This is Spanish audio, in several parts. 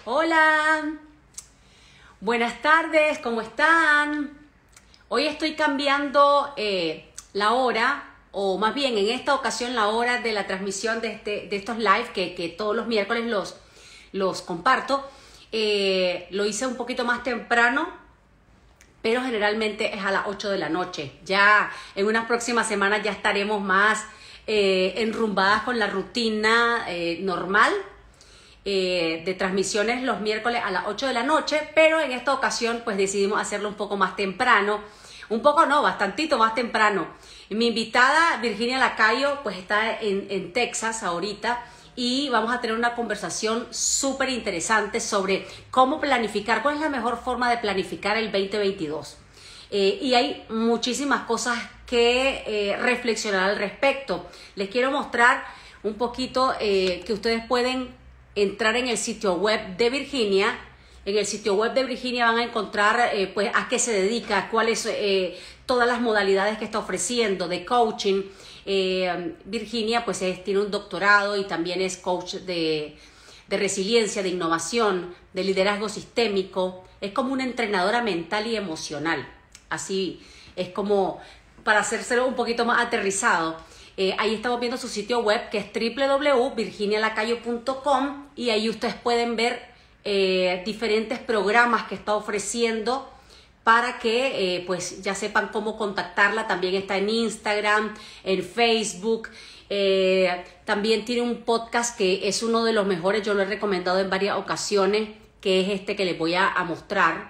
Hola, buenas tardes, ¿cómo están? Hoy estoy cambiando la hora, o más bien en esta ocasión la hora de la transmisión de estos live que todos los miércoles los comparto. Lo hice un poquito más temprano, pero generalmente es a las 8 de la noche. Ya en unas próximas semanas ya estaremos más enrumbadas con la rutina normal de transmisiones los miércoles a las 8 de la noche, pero en esta ocasión pues decidimos hacerlo un poco más temprano, un poco no, bastantito más temprano. Mi invitada Virginia Lacayo pues está en Texas ahorita y vamos a tener una conversación súper interesante sobre cómo planificar, cuál es la mejor forma de planificar el 2022. Y hay muchísimas cosas que reflexionar al respecto. Les quiero mostrar un poquito que ustedes pueden entrar en el sitio web de Virginia. En el sitio web de Virginia van a encontrar pues a qué se dedica, cuáles todas las modalidades que está ofreciendo de coaching. Virginia pues tiene un doctorado y también es coach de resiliencia, de innovación, de liderazgo sistémico. Es como una entrenadora mental y emocional. Así es como para hacérselo un poquito más aterrizado. Ahí estamos viendo su sitio web que es www.virginialacayo.com y ahí ustedes pueden ver diferentes programas que está ofreciendo para que pues ya sepan cómo contactarla. También está en Instagram, en Facebook. También tiene un podcast que es uno de los mejores, yo lo he recomendado en varias ocasiones, que es este que les voy a mostrar.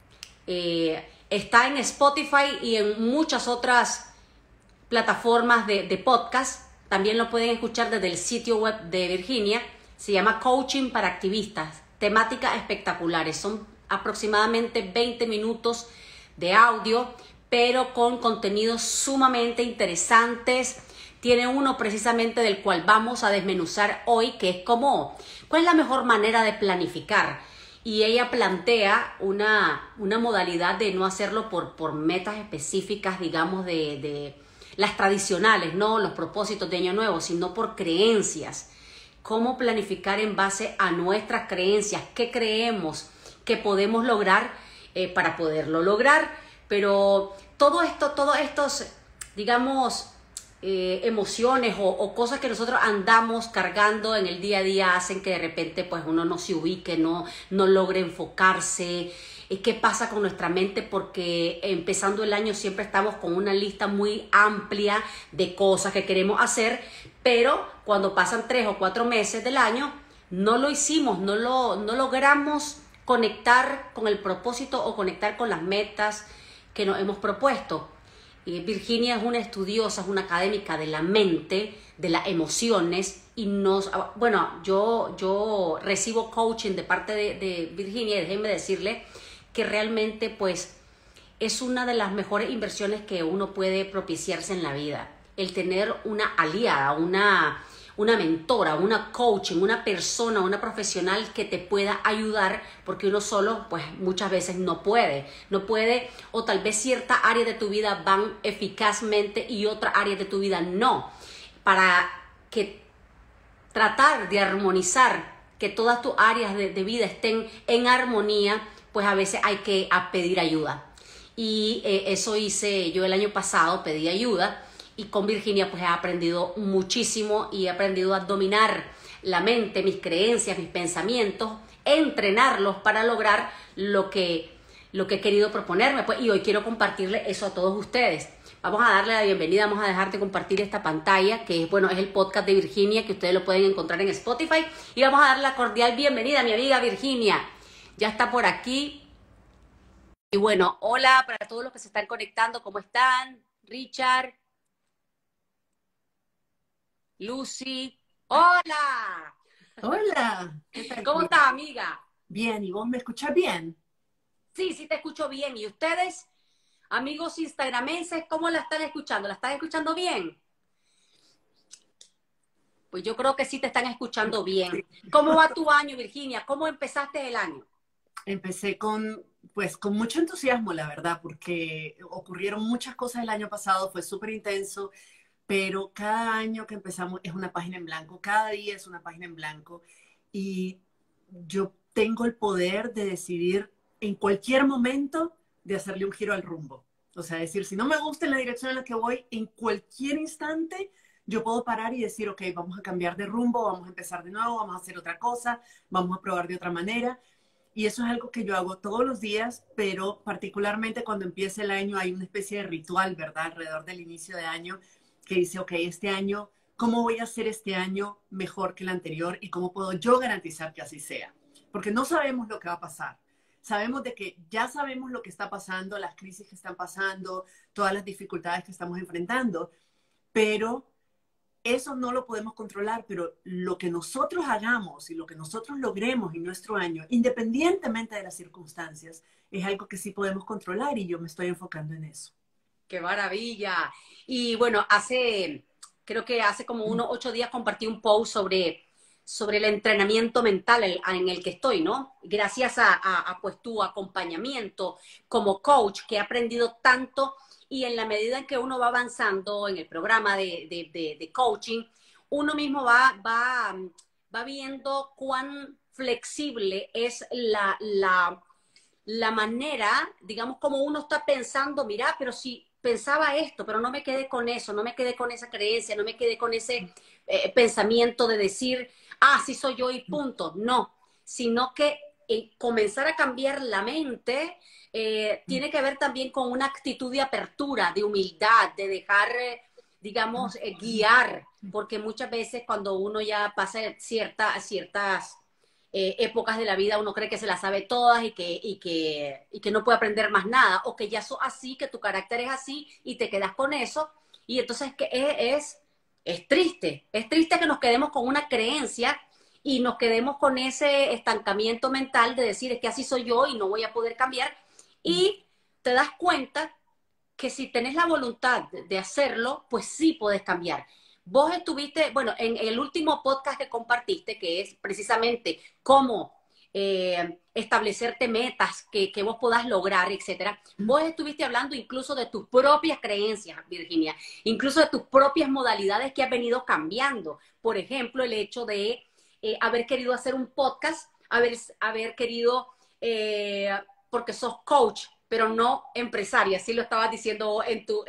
Está en Spotify y en muchas otras plataformas de podcast. También lo pueden escuchar desde el sitio web de Virginia. Se llama Coaching para Activistas. Temáticas espectaculares. Son aproximadamente 20 minutos de audio, pero con contenidos sumamente interesantes. Tiene uno precisamente del cual vamos a desmenuzar hoy, que es cuál es la mejor manera de planificar. Y ella plantea una modalidad de no hacerlo por metas específicas, digamos, de las tradicionales, no los propósitos de Año Nuevo, sino por creencias. Cómo planificar en base a nuestras creencias, qué creemos que podemos lograr para poderlo lograr. Pero todos estos, digamos, emociones o cosas que nosotros andamos cargando en el día a día hacen que de repente pues uno no se ubique, no logre enfocarse. ¿Qué pasa con nuestra mente? Porque empezando el año siempre estamos con una lista muy amplia de cosas que queremos hacer, pero cuando pasan 3 o 4 meses del año no lo hicimos, no logramos conectar con el propósito o conectar con las metas que nos hemos propuesto. Virginia es una estudiosa, es una académica de la mente, de las emociones y bueno, yo recibo coaching de parte de Virginia y déjenme decirle que realmente pues es una de las mejores inversiones que uno puede propiciarse en la vida. El tener una aliada, una mentora, una coaching, una persona, una profesional que te pueda ayudar, porque uno solo pues muchas veces no puede, o tal vez cierta área de tu vida van eficazmente y otra área de tu vida no. Para que tratar de armonizar, que todas tus áreas de vida estén en armonía, pues a veces hay que pedir ayuda. Y eso hice yo el año pasado, pedí ayuda. Y con Virginia pues he aprendido muchísimo y he aprendido a dominar la mente, mis creencias, mis pensamientos, entrenarlos para lograr lo que he querido proponerme. Pues, y hoy quiero compartirle eso a todos ustedes. Vamos a darle la bienvenida, vamos a dejarte compartir esta pantalla, que es el podcast de Virginia, que ustedes lo pueden encontrar en Spotify. Y vamos a darle la cordial bienvenida a mi amiga Virginia. Ya está por aquí. Y bueno, hola para todos los que se están conectando, ¿cómo están? Richard. Lucy, hola. Hola, ¿qué tal? ¿Cómo estás, amiga? Bien, ¿y vos me escuchás bien? Sí, te escucho bien. ¿Y ustedes, amigos instagramenses, cómo la están escuchando? ¿La están escuchando bien? Pues yo creo que sí te están escuchando bien. ¿Cómo va tu año, Virginia? ¿Cómo empezaste el año? Empecé con mucho entusiasmo, la verdad, porque ocurrieron muchas cosas el año pasado, fue súper intenso, pero cada año que empezamos es una página en blanco, cada día es una página en blanco y yo tengo el poder de decidir en cualquier momento de hacerle un giro al rumbo. O sea, decir, si no me gusta en la dirección en la que voy, en cualquier instante yo puedo parar y decir, ok, vamos a cambiar de rumbo, vamos a empezar de nuevo, vamos a hacer otra cosa, vamos a probar de otra manera. Y eso es algo que yo hago todos los días, pero particularmente cuando empieza el año hay una especie de ritual, ¿verdad? Alrededor del inicio de año que dice, ok, este año, ¿cómo voy a hacer este año mejor que el anterior? ¿Y cómo puedo yo garantizar que así sea? Porque no sabemos lo que va a pasar. Sabemos de que ya sabemos lo que está pasando, las crisis que están pasando, todas las dificultades que estamos enfrentando, pero eso no lo podemos controlar, pero lo que nosotros hagamos y lo que nosotros logremos en nuestro año, independientemente de las circunstancias, es algo que sí podemos controlar y yo me estoy enfocando en eso. ¡Qué maravilla! Y bueno, creo que hace como unos 8 días compartí un post sobre el entrenamiento mental en el que estoy, ¿no? Gracias a pues tu acompañamiento como coach, que he aprendido tanto y en la medida en que uno va avanzando en el programa de coaching, uno mismo va viendo cuán flexible es la manera, digamos, como uno está pensando, mira, pero si pensaba esto, pero no me quedé con eso, no me quedé con esa creencia, no me quedé con ese pensamiento de decir, sí soy yo y punto. No, sino que comenzar a cambiar la mente tiene que ver también con una actitud de apertura, de humildad, de dejar, digamos, guiar, porque muchas veces cuando uno ya pasa ciertas épocas de la vida uno cree que se las sabe todas y que no puede aprender más nada, o que ya sos así, que tu carácter es así y te quedas con eso, y entonces es triste que nos quedemos con una creencia y nos quedemos con ese estancamiento mental de decir es que así soy yo y no voy a poder cambiar, y te das cuenta que si tenés la voluntad de hacerlo, pues sí podés cambiar. Vos estuviste, bueno, en el último podcast que compartiste, que es precisamente cómo establecerte metas que vos podás lograr, etcétera. Vos estuviste hablando incluso de tus propias creencias, Virginia, incluso de tus propias modalidades que has venido cambiando. Por ejemplo, el hecho de haber querido hacer un podcast, haber querido, porque sos coach, pero no empresaria, así lo estabas diciendo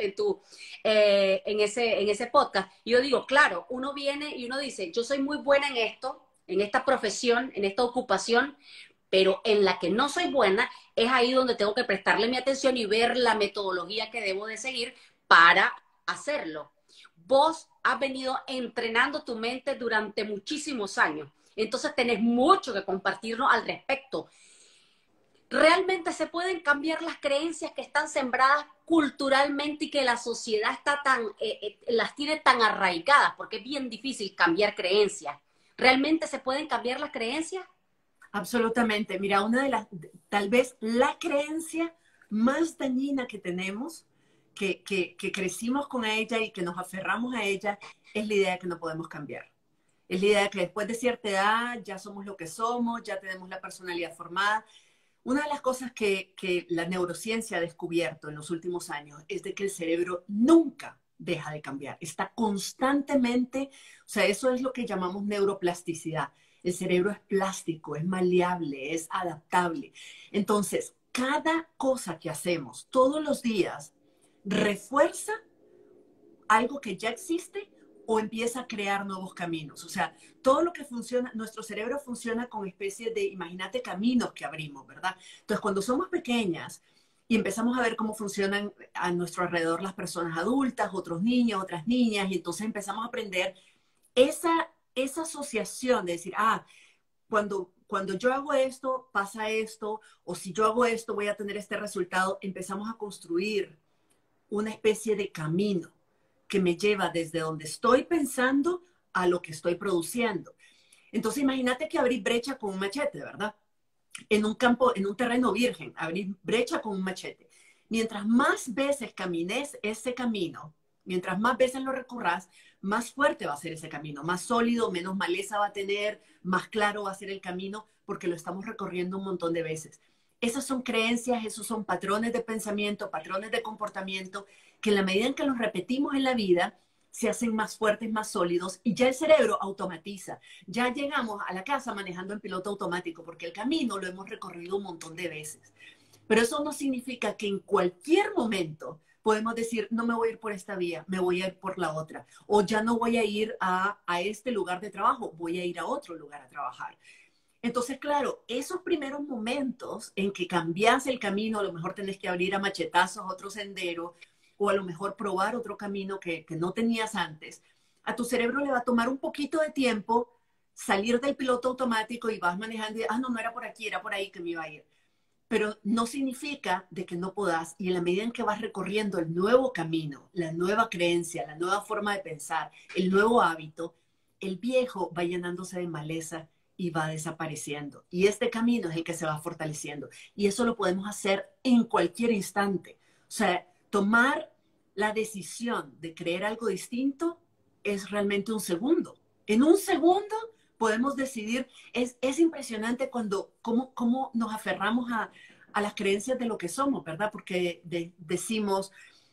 en ese podcast. Y yo digo, claro, uno viene y uno dice, yo soy muy buena en esto, en esta profesión, en esta ocupación, pero en la que no soy buena es ahí donde tengo que prestarle mi atención y ver la metodología que debo de seguir para hacerlo. Vos has venido entrenando tu mente durante muchísimos años, entonces tenés mucho que compartirnos al respecto. ¿Realmente se pueden cambiar las creencias que están sembradas culturalmente y que la sociedad está las tiene tan arraigadas? Porque es bien difícil cambiar creencias. ¿Realmente se pueden cambiar las creencias? Absolutamente. Mira, tal vez la creencia más dañina que tenemos, que crecimos con ella y que nos aferramos a ella, es la idea de que no podemos cambiar. Es la idea de que después de cierta edad ya somos lo que somos, ya tenemos la personalidad formada. Una de las cosas que la neurociencia ha descubierto en los últimos años es de que el cerebro nunca deja de cambiar, está constantemente, o sea, eso es lo que llamamos neuroplasticidad. El cerebro es plástico, es maleable, es adaptable. Entonces, cada cosa que hacemos todos los días refuerza algo que ya existe o empieza a crear nuevos caminos. O sea, todo lo que funciona, nuestro cerebro funciona con especies de, imagínate, caminos que abrimos, ¿verdad? Entonces, cuando somos pequeñas y empezamos a ver cómo funcionan a nuestro alrededor las personas adultas, otros niños, otras niñas, y entonces empezamos a aprender esa asociación de decir, cuando yo hago esto, pasa esto, o si yo hago esto, voy a tener este resultado, empezamos a construir una especie de camino que me lleva desde donde estoy pensando a lo que estoy produciendo. Entonces, imagínate que abrir brecha con un machete, ¿verdad? En un campo, en un terreno virgen, abrir brecha con un machete. Mientras más veces camines ese camino, mientras más veces lo recurras, más fuerte va a ser ese camino, más sólido, menos maleza va a tener, más claro va a ser el camino, porque lo estamos recorriendo un montón de veces. Esas son creencias, esos son patrones de pensamiento, patrones de comportamiento, que en la medida en que los repetimos en la vida, se hacen más fuertes, más sólidos y ya el cerebro automatiza. Ya llegamos a la casa manejando en piloto automático porque el camino lo hemos recorrido un montón de veces. Pero eso no significa que en cualquier momento podemos decir, no me voy a ir por esta vía, me voy a ir por la otra. O ya no voy a ir a este lugar de trabajo, voy a ir a otro lugar a trabajar. Entonces, claro, esos primeros momentos en que cambias el camino, a lo mejor tenés que abrir a machetazos otro sendero, o a lo mejor probar otro camino que no tenías antes, a tu cerebro le va a tomar un poquito de tiempo salir del piloto automático y vas manejando y, no, no era por aquí, era por ahí que me iba a ir. Pero no significa de que no puedas, y en la medida en que vas recorriendo el nuevo camino, la nueva creencia, la nueva forma de pensar, el nuevo hábito, el viejo va llenándose de maleza y va desapareciendo. Y este camino es el que se va fortaleciendo. Y eso lo podemos hacer en cualquier instante. O sea, tomar la decisión de creer algo distinto es realmente un segundo. En un segundo podemos decidir. Es impresionante cómo nos aferramos a las creencias de lo que somos, ¿verdad? Porque decimos,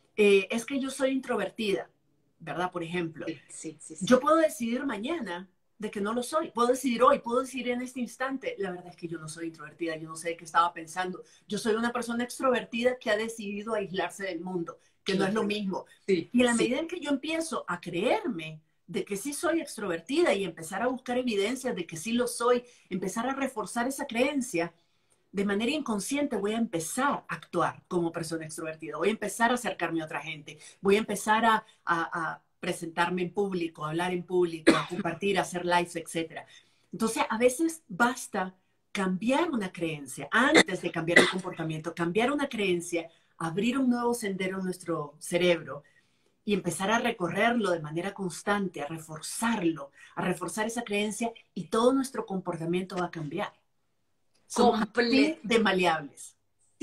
es que yo soy introvertida, ¿verdad? Por ejemplo, Sí. Yo puedo decidir mañana de que no lo soy. Puedo decidir hoy, puedo decidir en este instante. La verdad es que yo no soy introvertida, yo no sé de qué estaba pensando. Yo soy una persona extrovertida que ha decidido aislarse del mundo, que no es lo mismo. Sí, y en la medida en que yo empiezo a creerme de que sí soy extrovertida y empezar a buscar evidencias de que sí lo soy, empezar a reforzar esa creencia, de manera inconsciente voy a empezar a actuar como persona extrovertida, voy a empezar a acercarme a otra gente, voy a empezar a presentarme en público, a hablar en público, a compartir, a hacer lives, etc. Entonces, a veces basta cambiar una creencia antes de cambiar el comportamiento, cambiar una creencia, abrir un nuevo sendero en nuestro cerebro y empezar a recorrerlo de manera constante, a reforzarlo, a reforzar esa creencia y todo nuestro comportamiento va a cambiar. Somos así de maleables.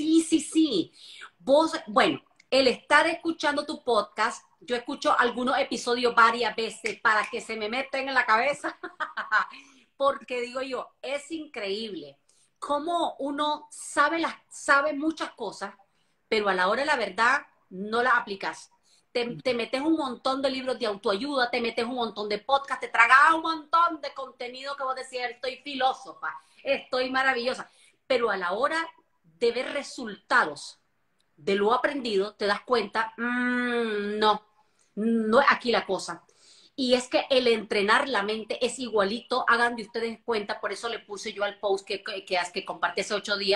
Sí. Vos, bueno, el estar escuchando tu podcast, yo escucho algunos episodios varias veces para que se me metan en la cabeza, porque digo yo, es increíble cómo uno sabe muchas cosas, pero a la hora de la verdad no las aplicas. Te metes un montón de libros de autoayuda, te metes un montón de podcasts, te tragas un montón de contenido que vos decís, estoy filósofa, estoy maravillosa, pero a la hora de ver resultados de lo aprendido, te das cuenta, no es aquí la cosa. Y es que el entrenar la mente es igualito, hagan de ustedes cuenta, por eso le puse yo al post que compartí hace 8 días,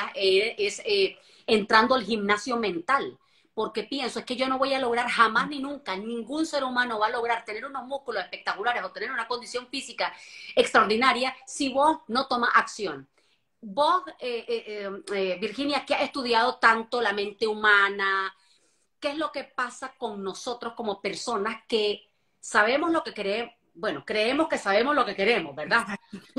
entrando al gimnasio mental. Porque pienso, es que yo no voy a lograr jamás ni nunca, ningún ser humano va a lograr tener unos músculos espectaculares o tener una condición física extraordinaria si vos no tomas acción. Vos, Virginia, que has estudiado tanto la mente humana, ¿qué es lo que pasa con nosotros como personas que sabemos lo que queremos? Bueno, creemos que sabemos lo que queremos, ¿verdad?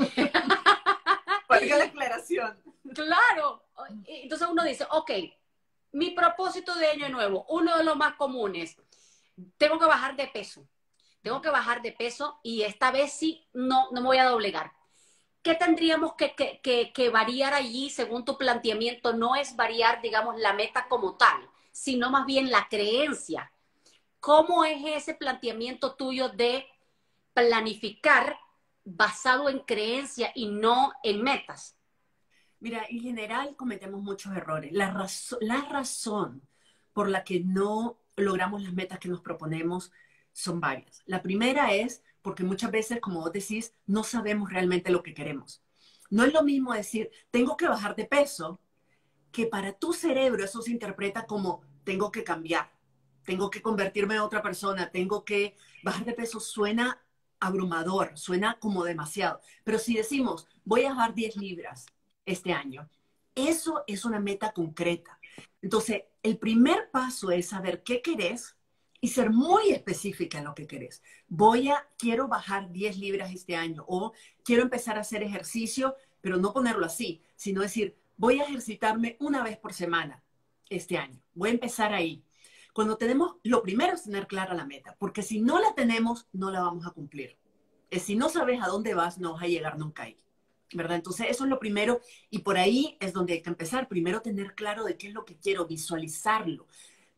Valga la aclaración. Claro. Entonces uno dice, ok, mi propósito de año nuevo, uno de los más comunes, tengo que bajar de peso. Tengo que bajar de peso y esta vez sí no me voy a doblegar. ¿Qué tendríamos que variar allí según tu planteamiento? No es variar, digamos, la meta como tal, sino más bien la creencia. ¿Cómo es ese planteamiento tuyo de planificar basado en creencia y no en metas? Mira, en general cometemos muchos errores. La razón por la que no logramos las metas que nos proponemos son varias. La primera es porque muchas veces, como vos decís, no sabemos realmente lo que queremos. No es lo mismo decir, tengo que bajar de peso, que para tu cerebro eso se interpreta como, tengo que cambiar, tengo que convertirme en otra persona, tengo que bajar de peso. Suena abrumador, suena como demasiado. Pero si decimos, voy a bajar 10 libras este año, eso es una meta concreta. Entonces, el primer paso es saber qué querés y ser muy específica en lo que querés. Quiero bajar 10 libras este año, o quiero empezar a hacer ejercicio, pero no ponerlo así, sino decir, voy a ejercitarme una vez por semana este año. Voy a empezar ahí. Cuando lo primero es tener clara la meta, porque si no la tenemos, no la vamos a cumplir. Si no sabes a dónde vas, no vas a llegar nunca ahí, ¿verdad? Entonces, eso es lo primero, y por ahí es donde hay que empezar. Primero, tener claro de qué es lo que quiero, visualizarlo.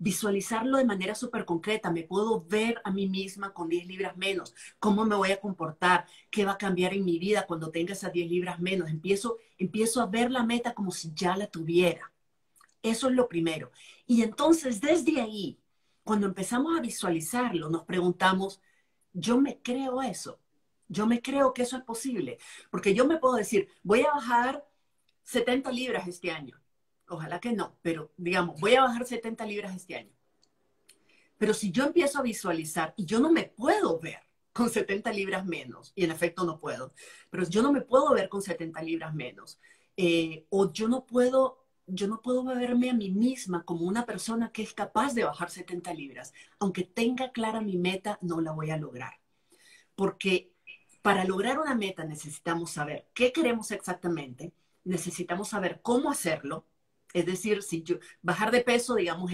visualizarlo de manera súper concreta. Me puedo ver a mí misma con 10 libras menos, cómo me voy a comportar, qué va a cambiar en mi vida cuando tenga esas 10 libras menos. Empiezo a ver la meta como si ya la tuviera. Eso es lo primero. Y entonces desde ahí, cuando empezamos a visualizarlo, nos preguntamos, ¿yo me creo eso? ¿Yo me creo que eso es posible? Porque yo me puedo decir, voy a bajar 70 libras este año. Ojalá que no, pero digamos, voy a bajar 70 libras este año. Pero si yo empiezo a visualizar y yo no me puedo ver con 70 libras menos, y en efecto no puedo, pero yo no me puedo ver con 70 libras menos, o yo no puedo verme a mí misma como una persona que es capaz de bajar 70 libras. Aunque tenga clara mi meta, no la voy a lograr. Porque para lograr una meta necesitamos saber qué queremos exactamente, necesitamos saber cómo hacerlo. Es decir, si yo bajar de peso, digamos,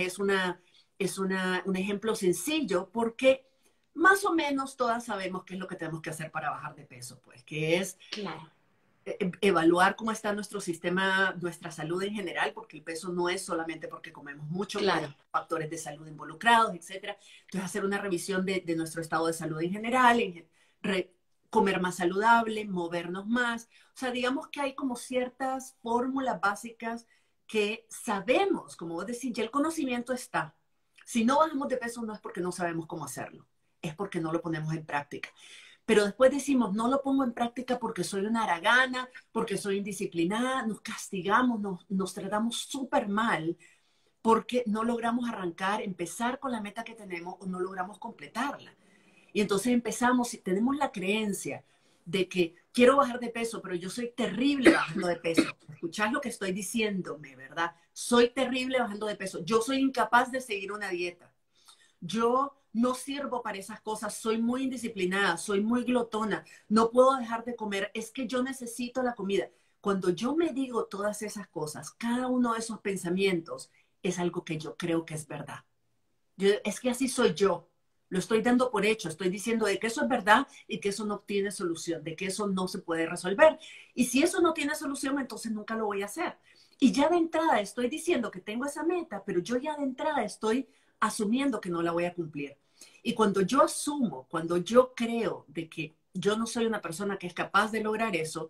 un ejemplo sencillo, porque más o menos todas sabemos qué es lo que tenemos que hacer para bajar de peso, pues, que es Claro, evaluar cómo está nuestro sistema, nuestra salud en general, porque el peso no es solamente porque comemos mucho, claro. hay factores de salud involucrados, etcétera. Entonces, hacer una revisión de nuestro estado de salud en general, comer más saludable, movernos más. O sea, digamos que hay como ciertas fórmulas básicas que sabemos, como vos decís, ya el conocimiento está. Si no bajamos de peso no es porque no sabemos cómo hacerlo, es porque no lo ponemos en práctica. Pero después decimos, no lo pongo en práctica porque soy una haragana, porque soy indisciplinada, nos castigamos, nos tratamos súper mal porque no logramos arrancar, empezar con la meta que tenemos o no logramos completarla. Y entonces empezamos, si tenemos la creencia de que quiero bajar de peso, pero yo soy terrible bajando de peso. Escuchás lo que estoy diciéndome, ¿verdad? Soy terrible bajando de peso. Yo soy incapaz de seguir una dieta. Yo no sirvo para esas cosas, soy muy indisciplinada, soy muy glotona, no puedo dejar de comer, es que yo necesito la comida. Cuando yo me digo todas esas cosas, cada uno de esos pensamientos es algo que yo creo que es verdad. Es que así soy yo. Lo estoy dando por hecho, estoy diciendo de que eso es verdad y que eso no tiene solución, de que eso no se puede resolver. Y si eso no tiene solución, entonces nunca lo voy a hacer. Y ya de entrada estoy diciendo que tengo esa meta, pero yo ya de entrada estoy asumiendo que no la voy a cumplir. Y cuando yo asumo, cuando yo creo de que yo no soy una persona que es capaz de lograr eso,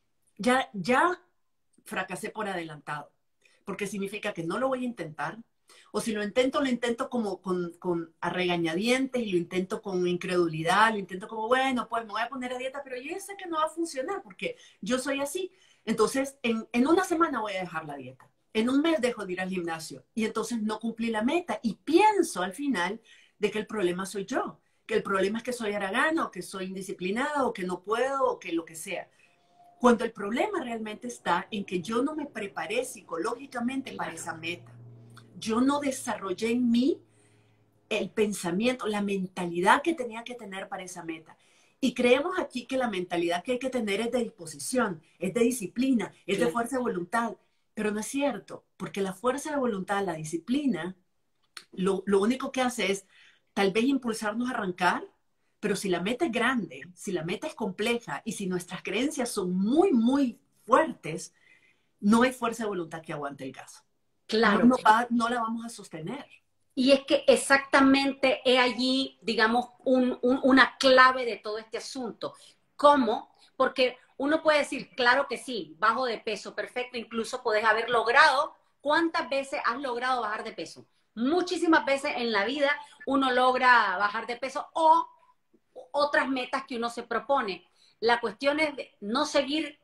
ya fracasé por adelantado, porque significa que no lo voy a intentar, o si lo intento como con a regañadientes y lo intento con incredulidad, lo intento como, bueno, pues me voy a poner a dieta, pero yo ya sé que no va a funcionar porque yo soy así. Entonces, en una semana voy a dejar la dieta. En un mes dejo de ir al gimnasio y entonces no cumplí la meta y pienso al final de que el problema soy yo, que el problema es que soy haragana o que soy indisciplinada o que no puedo o que lo que sea. Cuando el problema realmente está en que yo no me preparé psicológicamente para esa meta. Yo no desarrollé en mí el pensamiento, la mentalidad que tenía que tener para esa meta. Y creemos aquí que la mentalidad que hay que tener es de disposición, es de disciplina, es de fuerza de voluntad. Pero no es cierto, porque la fuerza de voluntad, la disciplina, lo único que hace es tal vez impulsarnos a arrancar, pero si la meta es grande, si la meta es compleja y si nuestras creencias son muy, muy fuertes, no hay fuerza de voluntad que aguante el gas. Claro. No la vamos a sostener. Y es que exactamente es allí, digamos, una clave de todo este asunto. ¿Cómo? Porque uno puede decir, claro que sí, bajo de peso, perfecto, incluso podés haber logrado. ¿Cuántas veces has logrado bajar de peso? Muchísimas veces en la vida uno logra bajar de peso o otras metas que uno se propone. La cuestión es de no seguir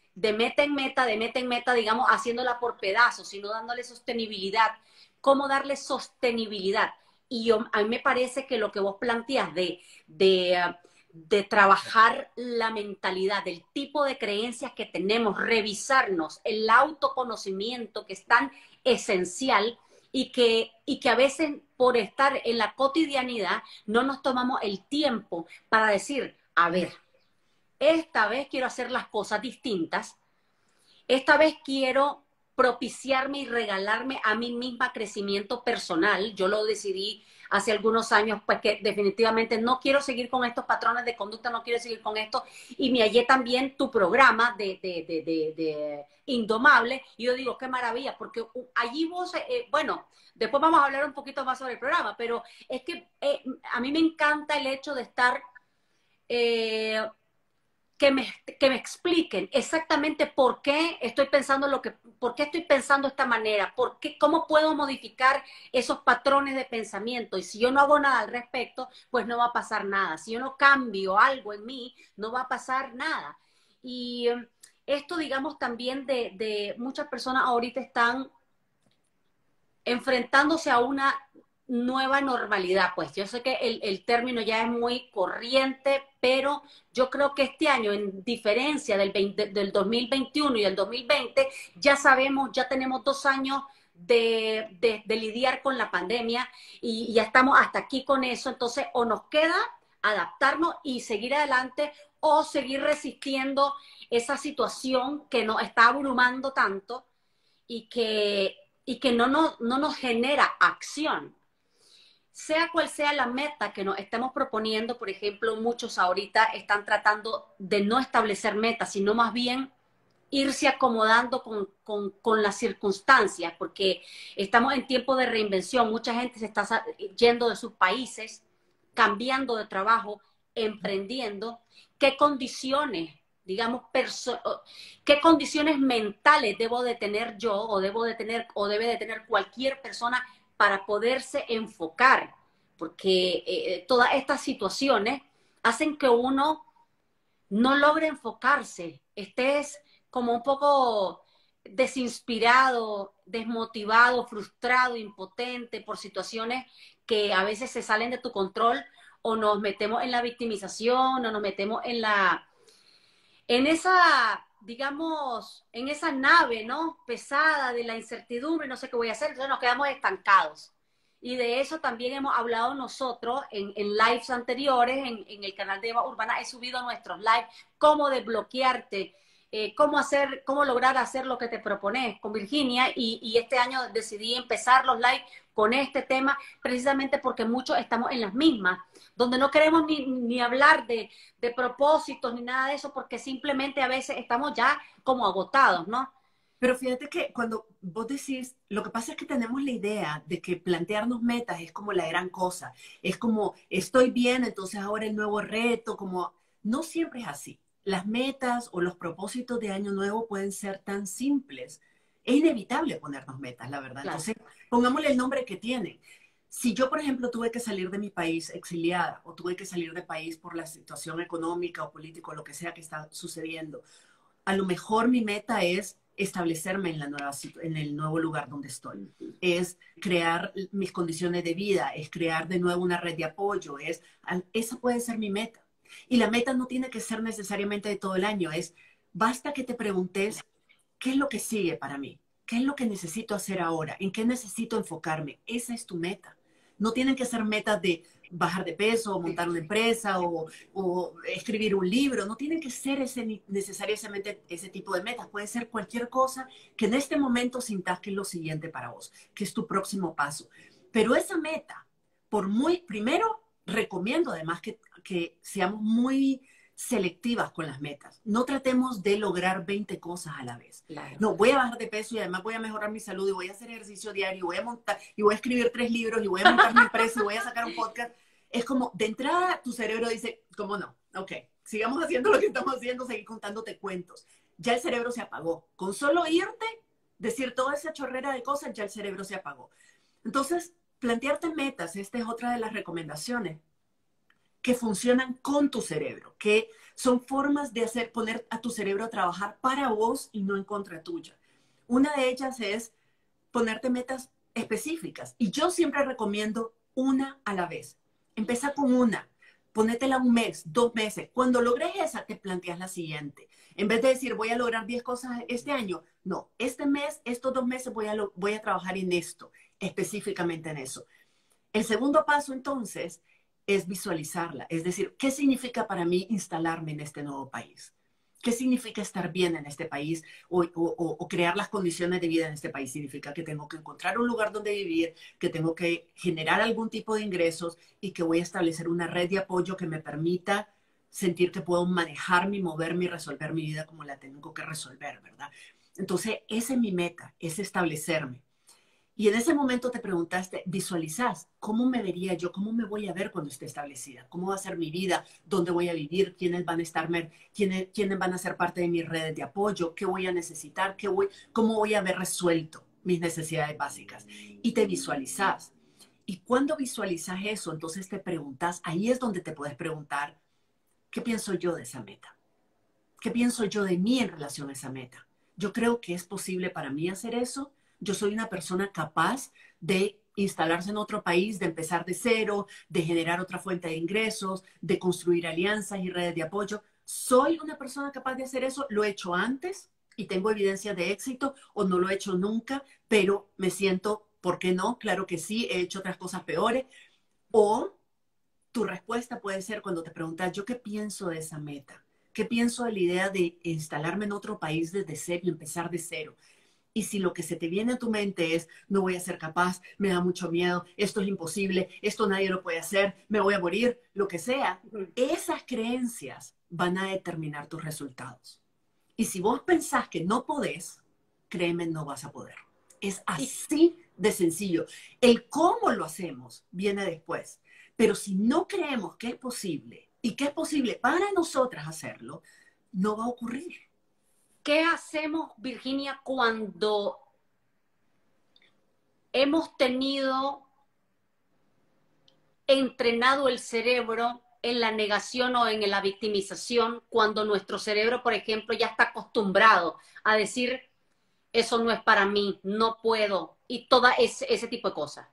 de meta en meta, digamos, haciéndola por pedazos, sino dándole sostenibilidad. ¿Cómo darle sostenibilidad? Y a mí me parece que lo que vos planteas de trabajar la mentalidad, del tipo de creencias que tenemos, revisarnos, el autoconocimiento que es tan esencial y que a veces por estar en la cotidianidad no nos tomamos el tiempo para decir, a ver, esta vez quiero hacer las cosas distintas, esta vez quiero propiciarme y regalarme a mí misma crecimiento personal. Yo lo decidí hace algunos años, pues que definitivamente no quiero seguir con estos patrones de conducta, no quiero seguir con esto. Y me hallé también tu programa de Indomable. Y yo digo, qué maravilla, porque allí vos, bueno, después vamos a hablar un poquito más sobre el programa, pero es que a mí me encanta el hecho de estar... que me expliquen exactamente por qué estoy pensando por qué estoy pensando de esta manera, cómo puedo modificar esos patrones de pensamiento. Y si yo no hago nada al respecto, pues no va a pasar nada. Si yo no cambio algo en mí, no va a pasar nada. Y esto, digamos, también de muchas personas ahorita están enfrentándose a una nueva normalidad. Pues yo sé que el término ya es muy corriente, pero yo creo que este año, en diferencia del 2021 y del 2020, ya sabemos, ya tenemos 2 años de lidiar con la pandemia y ya estamos hasta aquí con eso. Entonces, o nos queda adaptarnos y seguir adelante o seguir resistiendo esa situación que nos está abrumando tanto y que no nos genera acción. Sea cual sea la meta que nos estemos proponiendo, por ejemplo, muchos ahorita están tratando de no establecer metas, sino más bien irse acomodando con las circunstancias, porque estamos en tiempo de reinvención. Mucha gente se está yendo de sus países, cambiando de trabajo, emprendiendo. ¿Qué condiciones, digamos, qué condiciones mentales debo de tener yo o debe de tener cualquier persona para poderse enfocar? Porque todas estas situaciones hacen que uno no logre enfocarse, estés como un poco desinspirado, desmotivado, frustrado, impotente por situaciones que a veces se salen de tu control, o nos metemos en la victimización, o nos metemos en esa, digamos, en esa nave, ¿no? Pesada de la incertidumbre, no sé qué voy a hacer, entonces nos quedamos estancados. Y de eso también hemos hablado nosotros en lives anteriores, en el canal de Eva Urbana. He subido nuestros lives, cómo desbloquearte, cómo lograr hacer lo que te propones con Virginia. Y este año decidí empezar los lives con este tema, precisamente porque muchos estamos en las mismas, donde no queremos ni hablar de propósitos ni nada de eso, porque simplemente a veces estamos ya como agotados, ¿no? Pero fíjate que cuando vos decís, lo que pasa es que tenemos la idea de que plantearnos metas es como la gran cosa, es como estoy bien, entonces ahora el nuevo reto, como no siempre es así. Las metas o los propósitos de año nuevo pueden ser tan simples. Es inevitable ponernos metas, la verdad. Claro. Entonces, pongámosle el nombre que tienen. Si yo, por ejemplo, tuve que salir de mi país exiliada o tuve que salir del país por la situación económica o política o lo que sea que está sucediendo, a lo mejor mi meta es establecerme en el nuevo lugar donde estoy. Es crear mis condiciones de vida, es crear de nuevo una red de apoyo, esa puede ser mi meta. Y la meta no tiene que ser necesariamente de todo el año, basta que te preguntes, ¿qué es lo que sigue para mí? ¿Qué es lo que necesito hacer ahora? ¿En qué necesito enfocarme? Esa es tu meta. No tienen que ser metas de bajar de peso, o montar una empresa, o escribir un libro. No tienen que ser necesariamente ese tipo de metas. Puede ser cualquier cosa que en este momento sintas que es lo siguiente para vos, que es tu próximo paso. Pero esa meta, primero, recomiendo además que seamos muy selectivas con las metas. No tratemos de lograr 20 cosas a la vez. Claro. No, voy a bajar de peso y además voy a mejorar mi salud y voy a hacer ejercicio diario y voy a montar y voy a escribir 3 libros y voy a montar mi empresa y voy a sacar un podcast. Es como, de entrada, tu cerebro dice, ¿cómo no? Ok, sigamos haciendo lo que estamos haciendo, seguir contándote cuentos. Ya el cerebro se apagó. Con solo irte, decir toda esa chorrera de cosas, ya el cerebro se apagó. Entonces, plantearte metas, esta es otra de las recomendaciones que funcionan con tu cerebro, que son formas de poner a tu cerebro a trabajar para vos y no en contra tuya. Una de ellas es ponerte metas específicas. Y yo siempre recomiendo una a la vez. Empieza con una, ponétela 1 mes, 2 meses. Cuando logres esa, te planteas la siguiente. En vez de decir, voy a lograr 10 cosas este año, no, este mes, estos 2 meses voy a trabajar en esto, específicamente en eso. El segundo paso, entonces, es visualizarla. Es decir, ¿qué significa para mí instalarme en este nuevo país? ¿Qué significa estar bien en este país o crear las condiciones de vida en este país? Significa que tengo que encontrar un lugar donde vivir, que tengo que generar algún tipo de ingresos y que voy a establecer una red de apoyo que me permita sentir que puedo manejarme, moverme y resolver mi vida como la tengo que resolver, ¿verdad? Entonces, esa es mi meta, es establecerme. Y en ese momento te preguntaste, visualizás, ¿cómo me vería yo? ¿Cómo me voy a ver cuando esté establecida? ¿Cómo va a ser mi vida? ¿Dónde voy a vivir? ¿Quiénes van a estar, quiénes van a ser parte de mis redes de apoyo? ¿Qué voy a necesitar? ¿Cómo voy a haber resuelto mis necesidades básicas? Y te visualizás. Y cuando visualizas eso, entonces te preguntas, ahí es donde te puedes preguntar, ¿qué pienso yo de esa meta? ¿Qué pienso yo de mí en relación a esa meta? Yo creo que es posible para mí hacer eso. Yo soy una persona capaz de instalarse en otro país, de empezar de cero, de generar otra fuente de ingresos, de construir alianzas y redes de apoyo. ¿Soy una persona capaz de hacer eso? ¿Lo he hecho antes y tengo evidencia de éxito o no lo he hecho nunca, pero me siento, ¿por qué no? Claro que sí, he hecho otras cosas peores. O tu respuesta puede ser cuando te preguntas, ¿yo qué pienso de esa meta? ¿Qué pienso de la idea de instalarme en otro país desde cero y empezar de cero? Y si lo que se te viene a tu mente es, no voy a ser capaz, me da mucho miedo, esto es imposible, esto nadie lo puede hacer, me voy a morir, lo que sea, esas creencias van a determinar tus resultados. Y si vos pensás que no podés, créeme, no vas a poder. Es así de sencillo. El cómo lo hacemos viene después. Pero si no creemos que es posible y que es posible para nosotras hacerlo, no va a ocurrir. ¿Qué hacemos, Virginia, cuando hemos tenido entrenado el cerebro en la negación o en la victimización, cuando nuestro cerebro, por ejemplo, ya está acostumbrado a decir, eso no es para mí, no puedo, y todo ese tipo de cosas?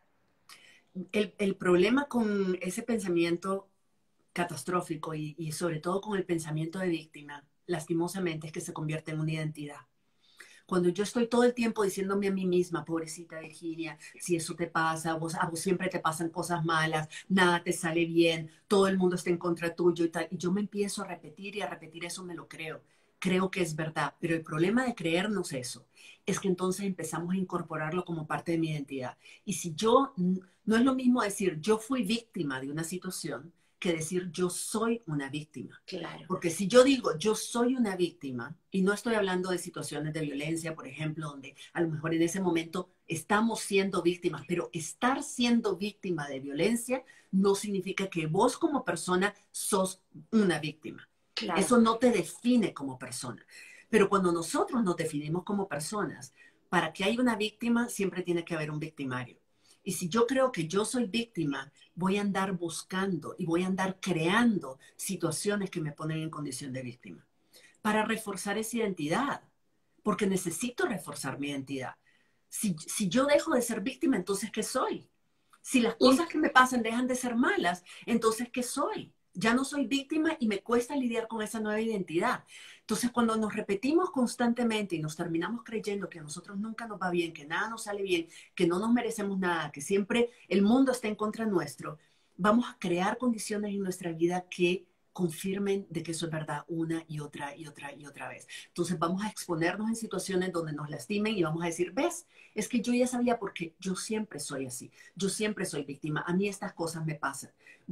El problema con ese pensamiento catastrófico y sobre todo con el pensamiento de víctima, lastimosamente, es que se convierte en una identidad. Cuando yo estoy todo el tiempo diciéndome a mí misma, pobrecita Virginia, si eso te pasa, a vos siempre te pasan cosas malas, nada te sale bien, todo el mundo está en contra tuyo y tal, y yo me empiezo a repetir y a repetir eso, me lo creo. Creo que es verdad, pero el problema de creernos eso es que entonces empezamos a incorporarlo como parte de mi identidad. Y si yo, no es lo mismo decir yo fui víctima de una situación que decir yo soy una víctima. Claro. Porque si yo digo yo soy una víctima, y no estoy hablando de situaciones de violencia, por ejemplo, donde a lo mejor en ese momento estamos siendo víctimas, pero estar siendo víctima de violencia no significa que vos como persona sos una víctima. Claro. Eso no te define como persona. Pero cuando nosotros nos definimos como personas, para que haya una víctima siempre tiene que haber un victimario. Y si yo creo que yo soy víctima, voy a andar buscando y voy a andar creando situaciones que me ponen en condición de víctima para reforzar esa identidad, porque necesito reforzar mi identidad. Si yo dejo de ser víctima, entonces ¿qué soy? Si las cosas que me pasan dejan de ser malas, entonces ¿qué soy? Ya no soy víctima y me cuesta lidiar con esa nueva identidad. Entonces, cuando nos repetimos constantemente y nos terminamos creyendo que a nosotros nunca nos va bien, que nada nos sale bien, que no nos merecemos nada, que siempre el mundo está en contra nuestro, vamos a crear condiciones en nuestra vida que confirmen de que eso es verdad una y otra y otra y otra vez. Entonces vamos a exponernos en situaciones donde nos lastimen y vamos a decir, ves, es que yo ya sabía porque yo siempre soy así, yo siempre soy víctima, a mí estas cosas me pasan.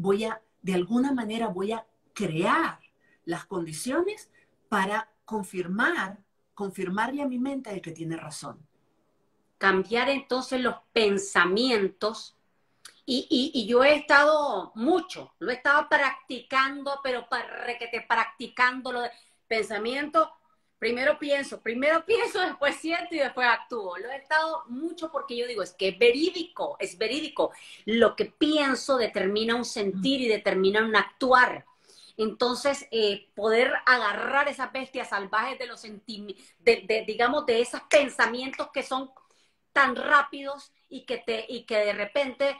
De alguna manera voy a crear las condiciones para confirmarle a mi mente de que tiene razón. Cambiar entonces los pensamientos. Y yo he estado mucho, lo he estado practicando, pero practicando lo de pensamiento. Primero pienso, después siento y después actúo. Lo he estado mucho porque yo digo, es que es verídico. Lo que pienso determina un sentir y determina un actuar. Entonces, poder agarrar esas bestias salvajes de los digamos, de esos pensamientos que son tan rápidos y que de repente,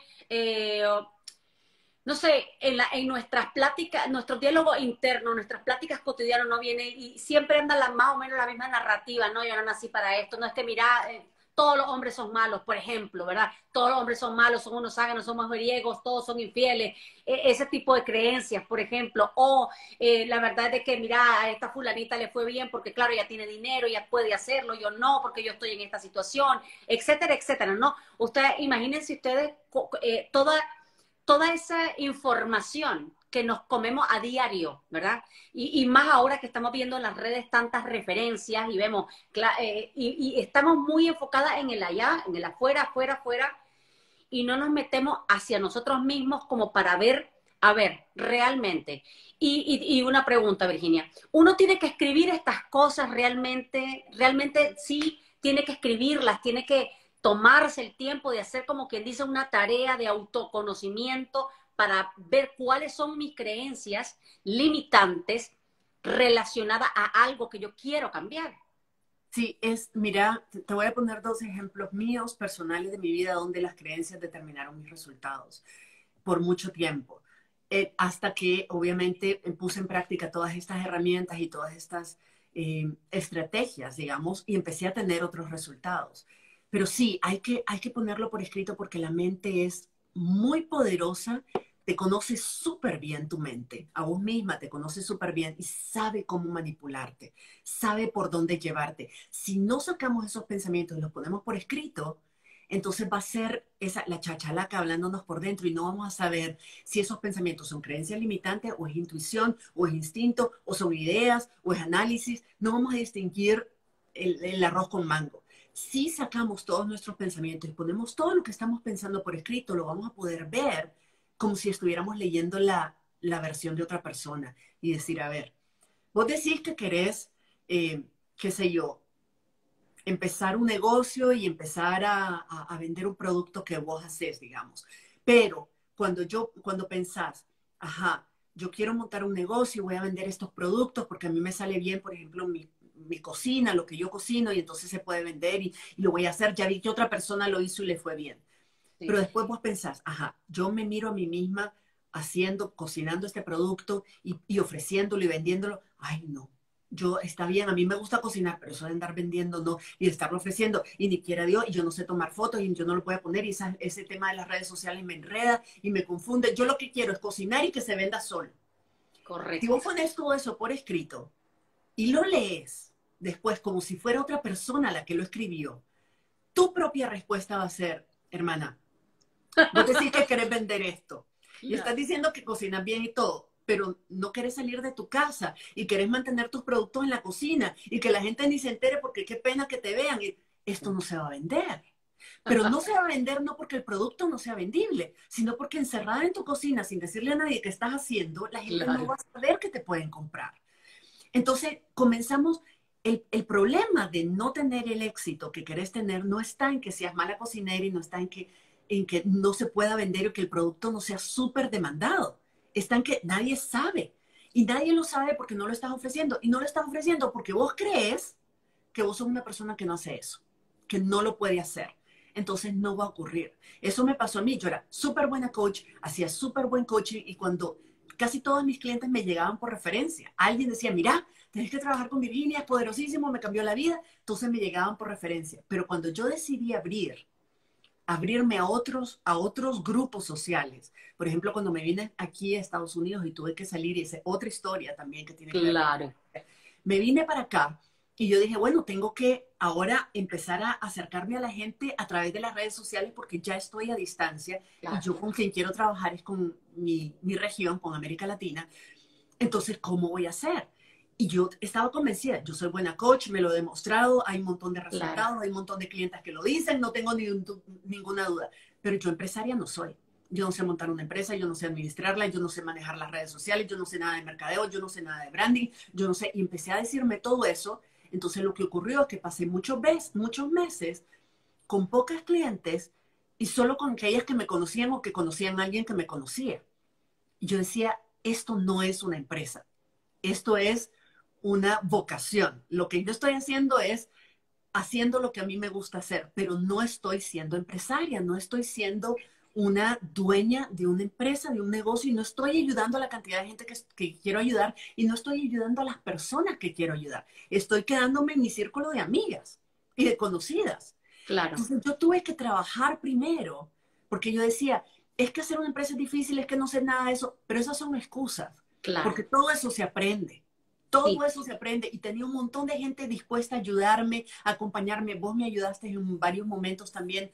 no sé, en nuestras pláticas, nuestros diálogos internos, nuestras pláticas cotidianas no vienen y siempre andan más o menos la misma narrativa, no, yo no nací para esto, no es que mira, todos los hombres son malos, por ejemplo, ¿verdad? Todos los hombres son malos, son unos záganos, son mujeriegos, todos son infieles, ese tipo de creencias, por ejemplo, o la verdad es de que, mira, a esta fulanita le fue bien porque, claro, ella tiene dinero, ella puede hacerlo, yo no, porque yo estoy en esta situación, etcétera, etcétera, ¿no? Ustedes, imagínense ustedes toda esa información que nos comemos a diario, ¿verdad? Y más ahora que estamos viendo en las redes tantas referencias y vemos, y estamos muy enfocadas en el allá, en el afuera, afuera, afuera, y no nos metemos hacia nosotros mismos como para ver, a ver, realmente. Y una pregunta, Virginia, ¿uno tiene que escribir estas cosas realmente? ¿Realmente sí tiene que escribirlas? ¿Tiene que tomarse el tiempo de hacer como quien dice una tarea de autoconocimiento para ver cuáles son mis creencias limitantes relacionadas a algo que yo quiero cambiar? Sí, mira, te voy a poner dos ejemplos míos personales de mi vida donde las creencias determinaron mis resultados por mucho tiempo. Hasta que obviamente puse en práctica todas estas herramientas y todas estas estrategias, digamos, y empecé a tener otros resultados. Pero sí, hay que ponerlo por escrito porque la mente es muy poderosa, te conoce súper bien tu mente, a vos misma te conoce súper bien y sabe cómo manipularte, sabe por dónde llevarte. Si no sacamos esos pensamientos y los ponemos por escrito, entonces va a ser la chachalaca hablándonos por dentro y no vamos a saber si esos pensamientos son creencias limitantes o es intuición o es instinto o son ideas o es análisis. No vamos a distinguir el arroz con mango. Si sacamos todos nuestros pensamientos y ponemos todo lo que estamos pensando por escrito, lo vamos a poder ver como si estuviéramos leyendo la versión de otra persona y decir, a ver, vos decís que querés, qué sé yo, empezar un negocio y empezar a vender un producto que vos haces, digamos. Pero cuando pensás, ajá, yo quiero montar un negocio, voy a vender estos productos porque a mí me sale bien, por ejemplo, mi cocina, lo que yo cocino y entonces se puede vender y lo voy a hacer. Ya vi que otra persona lo hizo y le fue bien. Sí. Pero después vos pensás, ajá, yo me miro a mí misma cocinando este producto y ofreciéndolo y vendiéndolo. Ay, no. Yo, está bien, a mí me gusta cocinar, pero eso de andar vendiendo, no, y de estarlo ofreciendo, y ni quiera Dios, y yo no sé tomar fotos, y yo no lo puedo poner, y ese tema de las redes sociales me enreda y me confunde. Yo lo que quiero es cocinar y que se venda solo. Si Correcto. vos pones todo eso por escrito y lo lees después como si fuera otra persona la que lo escribió, tu propia respuesta va a ser, hermana, vos decís que querés vender esto y estás diciendo que cocinas bien y todo, pero no querés salir de tu casa y querés mantener tus productos en la cocina y que la gente ni se entere porque qué pena que te vean. Y esto no se va a vender. Pero no se va a vender no porque el producto no sea vendible, sino porque encerrada en tu cocina sin decirle a nadie qué estás haciendo, la gente no va a saber que te pueden comprar. Entonces comenzamos, el problema de no tener el éxito que querés tener no está en que seas mala cocinera y no está en que no se pueda vender o que el producto no sea súper demandado. Está en que nadie sabe. Y nadie lo sabe porque no lo estás ofreciendo. Y no lo estás ofreciendo porque vos crees que vos sos una persona que no hace eso, que no lo puede hacer. Entonces no va a ocurrir. Eso me pasó a mí. Yo era súper buena coach, hacía súper buen coaching y cuando casi todos mis clientes me llegaban por referencia. Alguien decía, mira, tenés que trabajar con Virginia, es poderosísimo, me cambió la vida. Entonces me llegaban por referencia. Pero cuando yo decidí abrirme a otros grupos sociales. Por ejemplo, cuando me vine aquí a Estados Unidos y tuve que salir, y esa es otra historia también que tiene que ver. Claro. Me vine para acá y yo dije, bueno, tengo que ahora empezar a acercarme a la gente a través de las redes sociales porque ya estoy a distancia Claro. y yo con quien quiero trabajar es con mi región, con América Latina. Entonces, ¿cómo voy a hacer? Y yo estaba convencida, yo soy buena coach, me lo he demostrado, hay un montón de resultados, Claro. hay un montón de clientes que lo dicen, no tengo ninguna duda. Pero yo empresaria no soy. Yo no sé montar una empresa, yo no sé administrarla, yo no sé manejar las redes sociales, yo no sé nada de mercadeo, yo no sé nada de branding, yo no sé. Y empecé a decirme todo eso. Entonces lo que ocurrió es que pasé muchos meses con pocas clientes y solo con aquellas que me conocían o que conocían a alguien que me conocía. Y yo decía, esto no es una empresa, esto es una vocación. Lo que yo estoy haciendo es haciendo lo que a mí me gusta hacer, pero no estoy siendo empresaria, no estoy siendo una dueña de una empresa, de un negocio, y no estoy ayudando a la cantidad de gente que quiero ayudar, y no estoy ayudando a las personas que quiero ayudar. Estoy quedándome en mi círculo de amigas y de conocidas. Claro, Entonces yo tuve que trabajar primero, porque yo decía, es que hacer una empresa es difícil, es que no sé nada de eso, pero esas son excusas, claro. porque todo eso se aprende. Todo Sí, eso se aprende y tenía un montón de gente dispuesta a ayudarme, a acompañarme. Vos me ayudaste en varios momentos también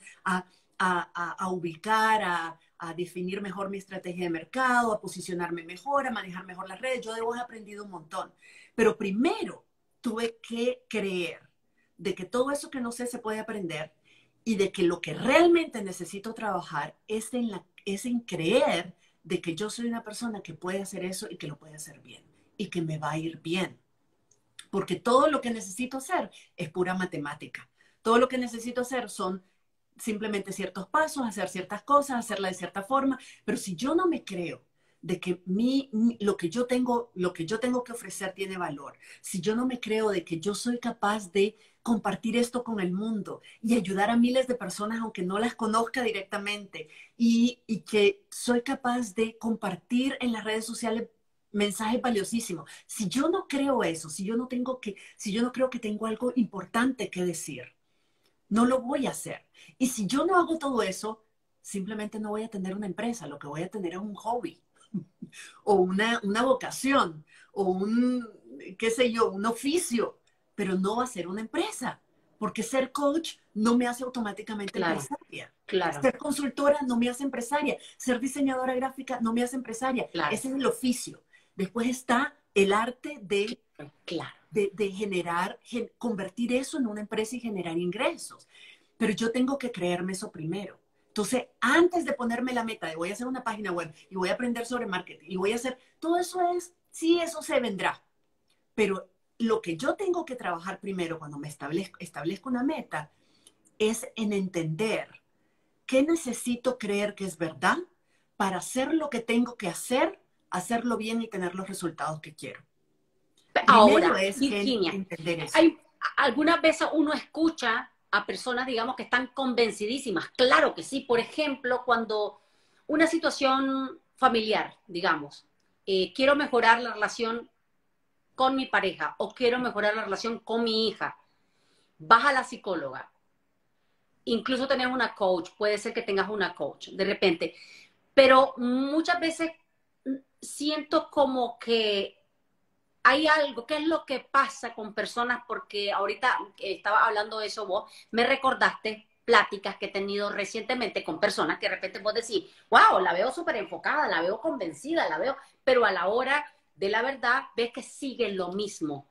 a ubicar, a definir mejor mi estrategia de mercado, a posicionarme mejor, a manejar mejor las redes. Yo de vos he aprendido un montón. Pero primero tuve que creer de que todo eso que no sé se puede aprender y de que lo que realmente necesito trabajar es en creer de que yo soy una persona que puede hacer eso y que lo puede hacer bien y que me va a ir bien. Porque todo lo que necesito hacer es pura matemática. Todo lo que necesito hacer son simplemente ciertos pasos, hacer ciertas cosas, hacerla de cierta forma. Pero si yo no me creo de que lo que yo tengo que ofrecer tiene valor, si yo no me creo de que yo soy capaz de compartir esto con el mundo y ayudar a miles de personas aunque no las conozca directamente y que soy capaz de compartir en las redes sociales mensajes valiosísimos. Si yo no creo eso, si yo no creo que tengo algo importante que decir, no lo voy a hacer. Y si yo no hago todo eso, simplemente no voy a tener una empresa, lo que voy a tener es un hobby o una vocación o qué sé yo, un oficio, pero no va a ser una empresa, porque ser coach no me hace automáticamente claro, empresaria. claro, Ser consultora no me hace empresaria. Ser diseñadora gráfica no me hace empresaria. claro, Ese es el oficio. Después está el arte claro, claro. de generar, convertir eso en una empresa y generar ingresos. Pero yo tengo que creerme eso primero. Entonces, antes de ponerme la meta de voy a hacer una página web y voy a aprender sobre marketing y voy a hacer, todo eso sí, eso se vendrá. Pero lo que yo tengo que trabajar primero cuando me establezco una meta es en entender qué necesito creer que es verdad para hacer lo que tengo que hacer, hacerlo bien y tener los resultados que quiero. Primero Ahora, es Virginia, entender eso. hay, algunas veces uno escucha a personas, digamos, que están convencidísimas. Claro que sí. Por ejemplo, cuando una situación familiar, digamos, quiero mejorar la relación con mi pareja o quiero mejorar la relación con mi hija, vas a la psicóloga, incluso tenés una coach, puede ser que tengas una coach de repente, pero muchas veces siento como que hay algo, ¿qué es lo que pasa con personas? Porque ahorita estaba hablando de eso vos, me recordaste pláticas que he tenido recientemente con personas que de repente vos decís, wow, la veo súper enfocada, la veo convencida, la veo, pero a la hora de la verdad ves que sigue lo mismo,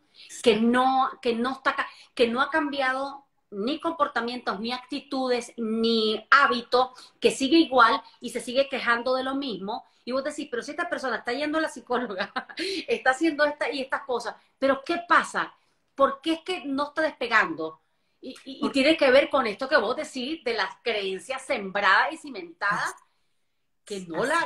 que no ha cambiado ni comportamientos, ni actitudes, ni hábitos, que sigue igual y se sigue quejando de lo mismo. Y vos decís, pero si esta persona está yendo a la psicóloga, está haciendo esta y estas cosas, pero ¿qué pasa? ¿Por qué es que no está despegando? Y tiene que ver con esto que vos decís de las creencias sembradas y cimentadas que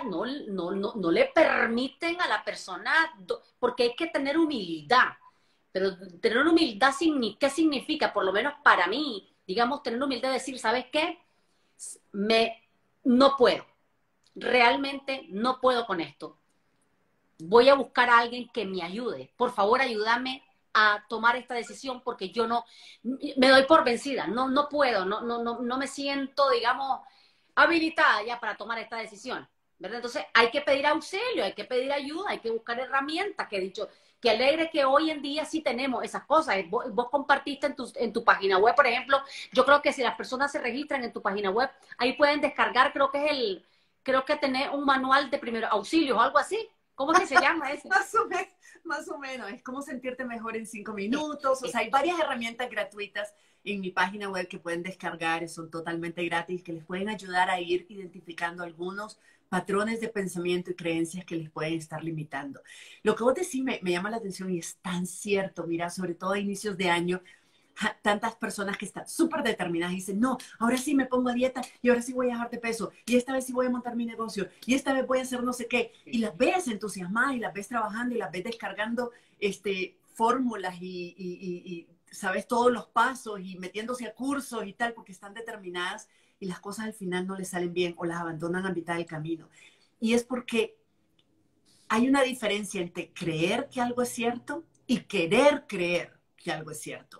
no le permiten a la persona, porque hay que tener humildad. Pero tener humildad, ¿qué significa? Por lo menos para mí, digamos, tener humildad de decir, ¿sabes qué? Me, no puedo. Realmente no puedo con esto. Voy a buscar a alguien que me ayude. Por favor, ayúdame a tomar esta decisión porque yo no me doy por vencida, no puedo, no me siento, digamos, habilitada ya para tomar esta decisión, ¿verdad? Entonces hay que pedir auxilio, hay que pedir ayuda, hay que buscar herramientas, que he dicho, que alegre que hoy en día sí tenemos esas cosas. Vos compartiste en tu página web, por ejemplo, yo creo que si las personas se registran en tu página web, ahí pueden descargar, creo que tenés un manual de primeros auxilios o algo así. ¿Cómo es que se llama ese? Más o menos, es como sentirte mejor en 5 minutos. O sea, hay varias herramientas gratuitas en mi página web que pueden descargar, son totalmente gratis, que les pueden ayudar a ir identificando algunos patrones de pensamiento y creencias que les pueden estar limitando. Lo que vos decís me llama la atención y es tan cierto, mira, sobre todo a inicios de año, tantas personas que están súper determinadas y dicen, no, ahora sí me pongo a dieta y ahora sí voy a bajar de peso y esta vez sí voy a montar mi negocio y esta vez voy a hacer no sé qué. Y las ves entusiasmadas y las ves trabajando y las ves descargando fórmulas y sabes todos los pasos y metiéndose a cursos y tal porque están determinadas y las cosas al final no les salen bien o las abandonan a mitad del camino. Y es porque hay una diferencia entre creer que algo es cierto y querer creer que algo es cierto.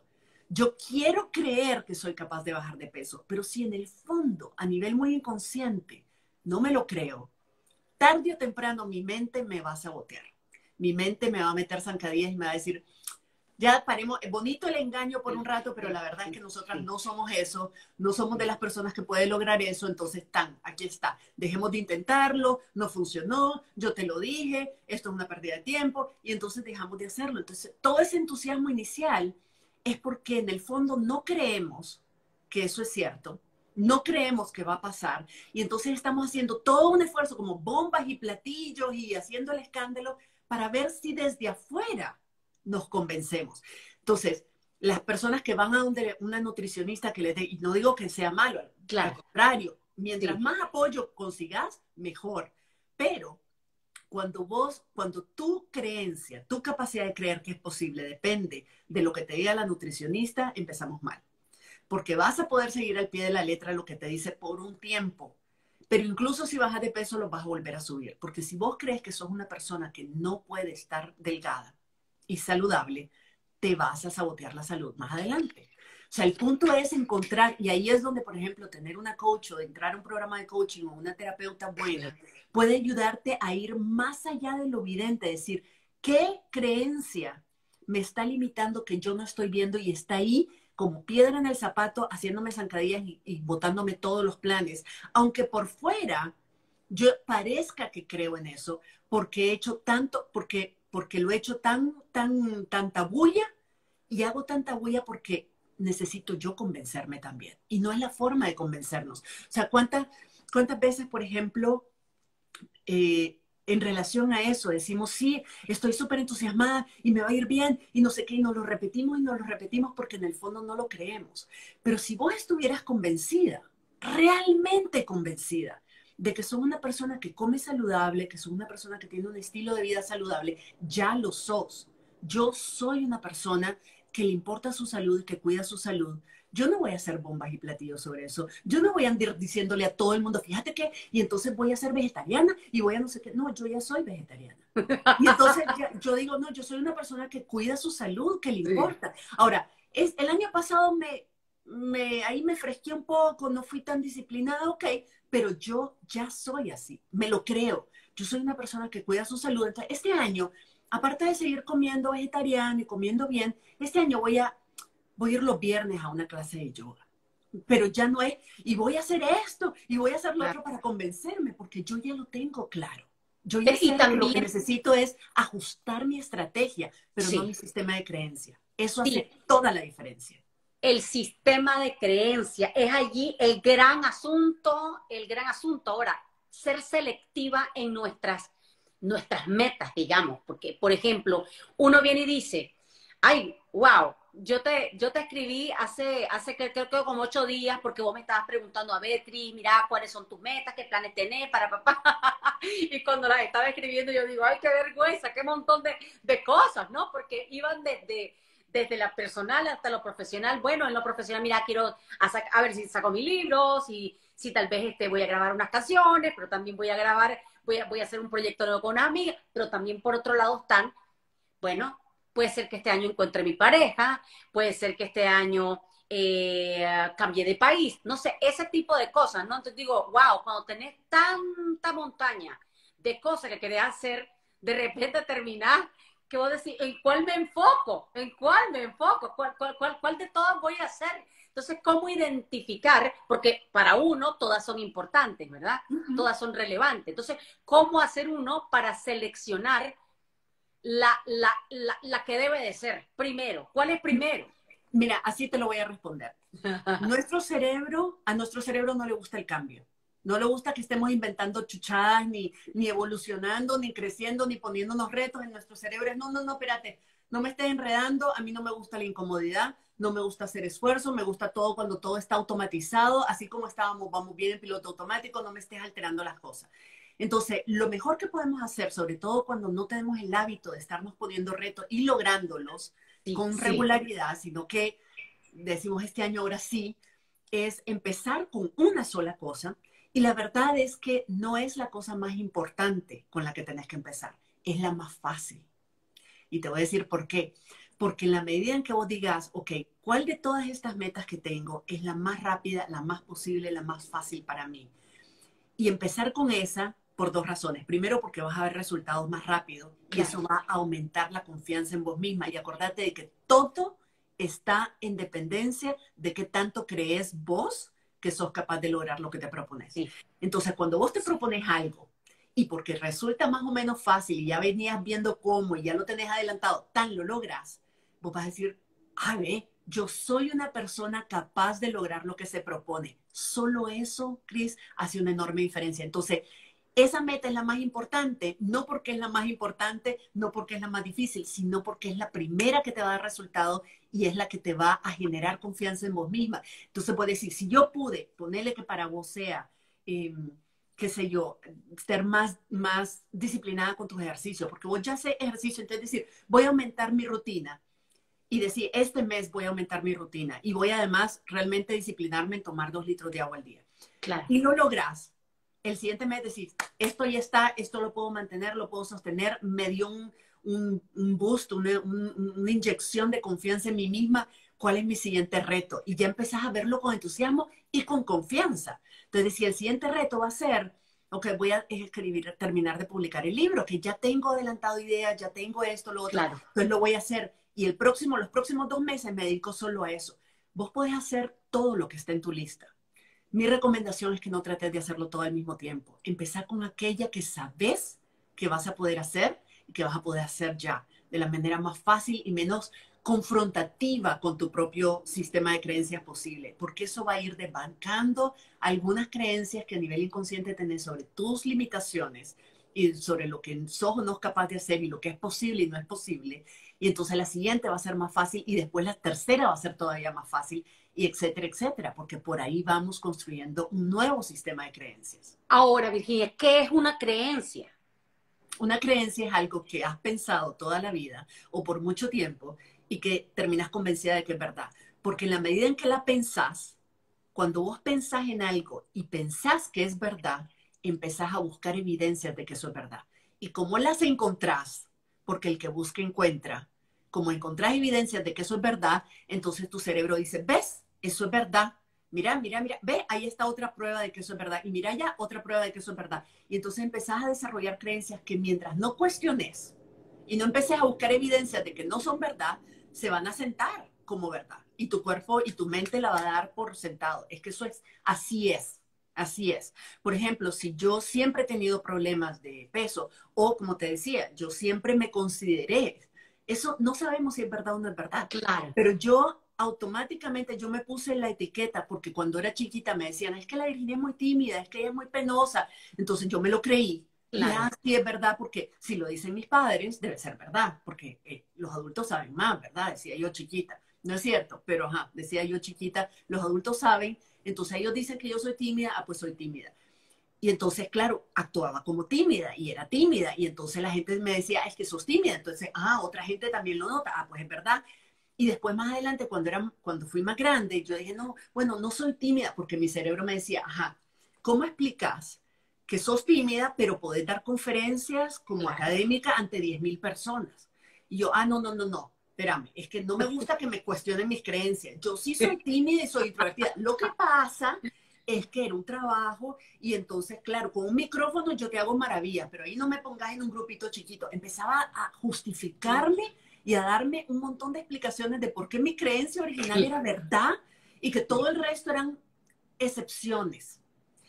Yo quiero creer que soy capaz de bajar de peso, pero si en el fondo, a nivel muy inconsciente, no me lo creo, tarde o temprano mi mente me va a sabotear. Mi mente me va a meter zancadillas y me va a decir, ya paremos, bonito el engaño por un rato, pero la verdad es que nosotras no somos eso, no somos de las personas que pueden lograr eso, entonces aquí está, dejemos de intentarlo, no funcionó, yo te lo dije, esto es una pérdida de tiempo, y entonces dejamos de hacerlo. Entonces, todo ese entusiasmo inicial es porque en el fondo no creemos que eso es cierto, no creemos que va a pasar, y entonces estamos haciendo todo un esfuerzo como bombas y platillos y haciendo el escándalo para ver si desde afuera nos convencemos. Entonces, las personas que van a una nutricionista que les dé, y no digo que sea malo, Claro. al contrario, mientras Sí. más apoyo consigas, mejor. Pero cuando tu creencia, tu capacidad de creer que es posible depende de lo que te diga la nutricionista, empezamos mal. Porque vas a poder seguir al pie de la letra lo que te dice por un tiempo. Pero incluso si bajas de peso, lo vas a volver a subir. Porque si vos crees que sos una persona que no puede estar delgada y saludable, te vas a sabotear la salud más adelante. O sea, el punto es encontrar, y ahí es donde, por ejemplo, tener una coach o entrar a un programa de coaching o una terapeuta buena puede ayudarte a ir más allá de lo evidente, decir, ¿qué creencia me está limitando que yo no estoy viendo y está ahí como piedra en el zapato, haciéndome zancadillas y botándome todos los planes? Aunque por fuera yo parezca que creo en eso, porque he hecho tanto, porque lo he hecho tanta bulla y hago tanta bulla porque necesito yo convencerme también. Y no es la forma de convencernos. O sea, ¿cuántas veces, por ejemplo, en relación a eso, decimos, sí, estoy súper entusiasmada y me va a ir bien y no sé qué, y nos lo repetimos porque en el fondo no lo creemos. Pero si vos estuvieras convencida, realmente convencida, de que sos una persona que come saludable, que sos una persona que tiene un estilo de vida saludable, ya lo sos. Yo soy una persona que le importa su salud, que cuida su salud. Yo no voy a hacer bombas y platillos sobre eso. Yo no voy a andar diciéndole a todo el mundo, fíjate que, y entonces voy a ser vegetariana y voy a no sé qué. No, yo ya soy vegetariana. Y entonces yo digo, no, yo soy una persona que cuida su salud, que le Sí. importa. Ahora, el año pasado ahí me fresqué un poco, no fui tan disciplinada, ok, pero yo ya soy así, me lo creo. Yo soy una persona que cuida su salud. Entonces, este año, aparte de seguir comiendo vegetariano y comiendo bien, este año voy a ir los viernes a una clase de yoga. Pero ya no es, y voy a hacer esto, y voy a hacer lo otro para convencerme, porque yo ya lo tengo claro. Yo ya Y sé que lo que también, necesito es ajustar mi estrategia, pero no mi sí, sistema de creencia. Eso sí, hace toda la diferencia. el sistema de creencia es allí el gran asunto, el gran asunto. Ahora, ser selectiva en nuestras metas, digamos, porque, por ejemplo, uno viene y dice, ay, wow, yo te escribí hace creo que como 8 días porque vos me estabas preguntando, a ver, Cris, mira, ¿cuáles son tus metas? ¿Qué planes tenés para papá? Y cuando las estaba escribiendo yo digo, ay, qué vergüenza, qué montón de cosas, ¿no? Porque iban desde la personal hasta lo profesional. Bueno, en lo profesional, mira, quiero a ver si saco mi libro, si tal vez voy a grabar unas canciones, pero también voy a grabar, voy a hacer un proyecto nuevo con una amiga, pero también por otro lado están, bueno, puede ser que este año encuentre mi pareja, puede ser que este año cambie de país, no sé, ese tipo de cosas, ¿no? Entonces digo, wow, cuando tenés tanta montaña de cosas que querés hacer, de repente terminás que vos decís, ¿en cuál me enfoco? ¿En cuál me enfoco? ¿Cuál de todas voy a hacer? Entonces, ¿cómo identificar? Porque para uno todas son importantes, ¿verdad? Uh -huh. Todas son relevantes. Entonces, ¿cómo hacer uno para seleccionar la que debe de ser primero? ¿Cuál es primero? Mira, así te lo voy a responder. A nuestro cerebro no le gusta el cambio. No le gusta que estemos inventando chuchadas, ni evolucionando, ni creciendo, ni poniéndonos retos en nuestro cerebro. No, espérate, no me estés enredando, a mí no me gusta la incomodidad, no me gusta hacer esfuerzo, me gusta todo cuando todo está automatizado, así como vamos bien en piloto automático, no me estés alterando las cosas. Entonces, lo mejor que podemos hacer, sobre todo cuando no tenemos el hábito de estarnos poniendo retos y lográndolos Sí, con sí. regularidad, sino que decimos este año ahora sí, es empezar con una sola cosa. Y la verdad es que no es la cosa más importante con la que tenés que empezar, es la más fácil. Y te voy a decir por qué. Porque en la medida en que vos digas, ok, ¿cuál de todas estas metas que tengo es la más rápida, la más posible, la más fácil para mí? Y empezar con esa por dos razones. Primero, porque vas a ver resultados más rápido y Claro. eso va a aumentar la confianza en vos misma. Y acordate de que todo está en dependencia de qué tanto crees vos que sos capaz de lograr lo que te propones. Sí. Entonces, cuando vos te propones algo y porque resulta más o menos fácil y ya venías viendo cómo y ya lo tenés adelantado, tan lo logras, vos vas a decir, a ver, yo soy una persona capaz de lograr lo que se propone. Solo eso, Cris, hace una enorme diferencia. Entonces, esa meta es la más importante, no porque es la más importante, no porque es la más difícil, sino porque es la primera que te va a dar resultado y es la que te va a generar confianza en vos misma. Entonces, puedes decir, si yo pude, ponerle que para vos sea, qué sé yo, ser más disciplinada con tus ejercicios, porque vos ya haces ejercicio, entonces decir, voy a aumentar mi rutina y decir, este mes voy a aumentar mi rutina y voy además realmente disciplinarme en tomar 2 litros de agua al día. Claro. Y lo logras. El siguiente mes decís, esto ya está, esto lo puedo mantener, lo puedo sostener, me dio un boost, una inyección de confianza en mí misma. ¿Cuál es mi siguiente reto? Y ya empezás a verlo con entusiasmo y con confianza. Entonces, si el siguiente reto va a ser, ok, voy a escribir, terminar de publicar el libro, que ya tengo adelantado ideas, ya tengo esto, lo otro, Claro. entonces lo voy a hacer. Y los próximos 2 meses me dedico solo a eso. Vos podés hacer todo lo que está en tu lista. Mi recomendación es que no trates de hacerlo todo al mismo tiempo. Empezar con aquella que sabes que vas a poder hacer y que vas a poder hacer ya, de la manera más fácil y menos confrontativa con tu propio sistema de creencias posible, porque eso va a ir desbancando algunas creencias que a nivel inconsciente tenés sobre tus limitaciones y sobre lo que sos o no es capaz de hacer y lo que es posible y no es posible. Y entonces la siguiente va a ser más fácil y después la tercera va a ser todavía más fácil y etcétera, etcétera, porque por ahí vamos construyendo un nuevo sistema de creencias. Ahora, Virginia, ¿qué es una creencia? Una creencia es algo que has pensado toda la vida o por mucho tiempo y que terminas convencida de que es verdad. Porque en la medida en que la pensás, cuando vos pensás en algo y pensás que es verdad, empezás a buscar evidencias de que eso es verdad. Y como las encontrás, porque el que busca encuentra, como encontrás evidencias de que eso es verdad, entonces tu cerebro dice, ¿ves? Eso es verdad. Mira, mira, mira, ve, ahí está otra prueba de que eso es verdad. Y mira ya, otra prueba de que eso es verdad. Y entonces empezás a desarrollar creencias que mientras no cuestiones y no empeces a buscar evidencias de que no son verdad, se van a sentar como verdad. Y tu cuerpo y tu mente la va a dar por sentado. Es que eso es, así es. Así es. Por ejemplo, si yo siempre he tenido problemas de peso o como te decía, yo siempre me consideré, eso no sabemos si es verdad o no es verdad, Claro. pero yo automáticamente yo me puse la etiqueta porque cuando era chiquita me decían, es que la Virginia es muy tímida, es que ella es muy penosa. Entonces yo me lo creí. Y Claro. así es verdad porque si lo dicen mis padres, debe ser verdad, porque los adultos saben más, ¿verdad? Decía yo chiquita. No es cierto, pero ajá, decía yo chiquita, los adultos saben, entonces ellos dicen que yo soy tímida, ah, pues soy tímida. Y entonces, claro, actuaba como tímida y era tímida. Y entonces la gente me decía, es que sos tímida. Entonces, ah, otra gente también lo nota, ah, pues es verdad. Y después más adelante, cuando fui más grande, yo dije, no, bueno, no soy tímida, porque mi cerebro me decía, ajá, ¿cómo explicas que sos tímida, pero podés dar conferencias como Claro. académica ante 10.000 personas? Y yo, ah, no, no, no, no, espérame, es que no me gusta que me cuestionen mis creencias. Yo sí soy tímida y soy introvertida. Lo que pasa es que era un trabajo y entonces, claro, con un micrófono yo te hago maravillas, pero ahí no me pongas en un grupito chiquito. Empezaba a justificarme y a darme un montón de explicaciones de por qué mi creencia original era verdad y que todo el resto eran excepciones.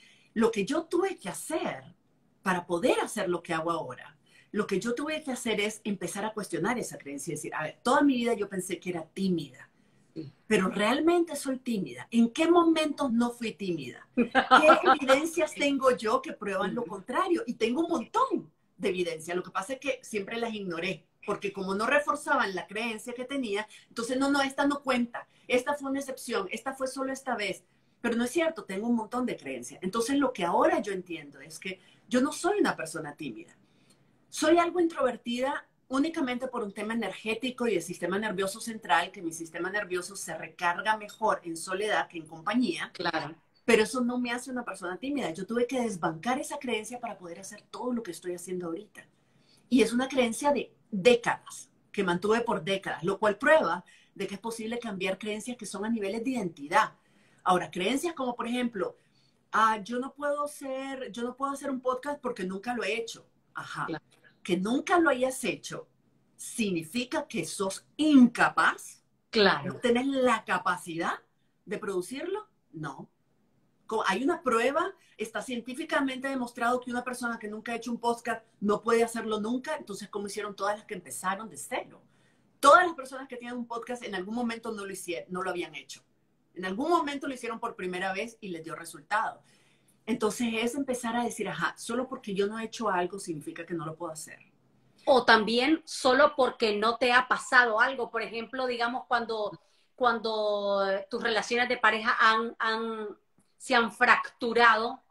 Lo que yo tuve que hacer para poder hacer lo que hago ahora, lo que yo tuve que hacer es empezar a cuestionar esa creencia y decir, a ver, toda mi vida yo pensé que era tímida, pero realmente soy tímida. ¿En qué momentos no fui tímida? ¿Qué evidencias tengo yo que prueban lo contrario? Y tengo un montón de evidencias. Lo que pasa es que siempre las ignoré, porque como no reforzaban la creencia que tenía, entonces no, no, esta no cuenta. Esta fue una excepción, esta fue solo esta vez. Pero no es cierto, tengo un montón de creencias. Entonces lo que ahora yo entiendo es que yo no soy una persona tímida. Soy algo introvertida únicamente por un tema energético y el sistema nervioso central, que mi sistema nervioso se recarga mejor en soledad que en compañía. Claro. Pero eso no me hace una persona tímida. Yo tuve que desbancar esa creencia para poder hacer todo lo que estoy haciendo ahorita. Y es una creencia de décadas. que mantuve por décadas, lo cual prueba de que es posible cambiar creencias que son a niveles de identidad. Ahora, creencias como, por ejemplo, yo no puedo hacer un podcast porque nunca lo he hecho. Ajá. Claro. Que nunca lo hayas hecho significa que sos incapaz. Claro. ¿No tenés la capacidad de producirlo? No. Hay una prueba, está científicamente demostrado que una persona que nunca ha hecho un podcast no puede hacerlo nunca. Entonces, ¿cómo hicieron todas las que empezaron de cero? Todas las personas que tienen un podcast en algún momento no lo hicieron, no lo habían hecho. En algún momento lo hicieron por primera vez y les dio resultado. Entonces es empezar a decir, ajá, solo porque yo no he hecho algo significa que no lo puedo hacer. O también solo porque no te ha pasado algo. Por ejemplo, digamos, cuando tus relaciones de pareja se han fracturado,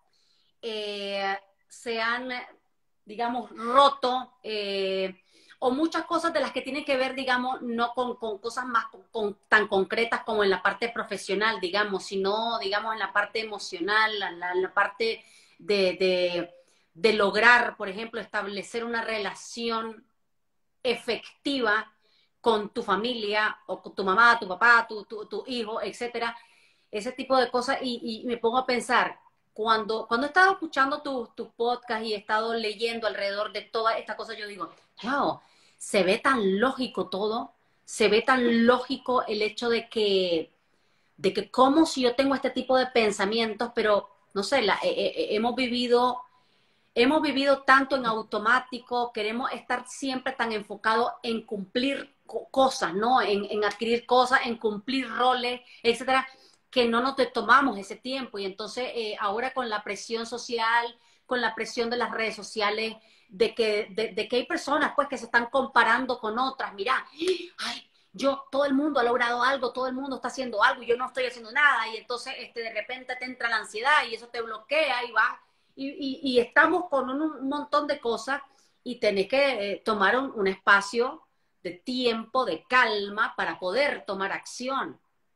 se han, digamos, roto, o muchas cosas de las que tienen que ver, digamos, no con cosas más tan concretas como en la parte profesional, digamos, sino, digamos, en la parte emocional, en la parte de lograr, por ejemplo, establecer una relación efectiva con tu familia o con tu mamá, tu papá, tu hijo, etcétera, ese tipo de cosas. Y me pongo a pensar, cuando he estado escuchando tus podcasts y he estado leyendo alrededor de todas estas cosas, yo digo, wow, se ve tan lógico todo, se ve tan lógico el hecho de que como si yo tengo este tipo de pensamientos, pero no sé, hemos vivido tanto en automático, queremos estar siempre tan enfocados en cumplir cosas, ¿no? En adquirir cosas, en cumplir roles, etcétera, que no nos tomamos ese tiempo. Y entonces ahora con la presión social, con la presión de las redes sociales, de que hay personas pues que se están comparando con otras. Mira, ay, todo el mundo ha logrado algo, todo el mundo está haciendo algo y yo no estoy haciendo nada. Y entonces de repente te entra la ansiedad y eso te bloquea y vas. Y estamos con un montón de cosas y tenés que tomar un espacio de tiempo, de calma para poder tomar acción.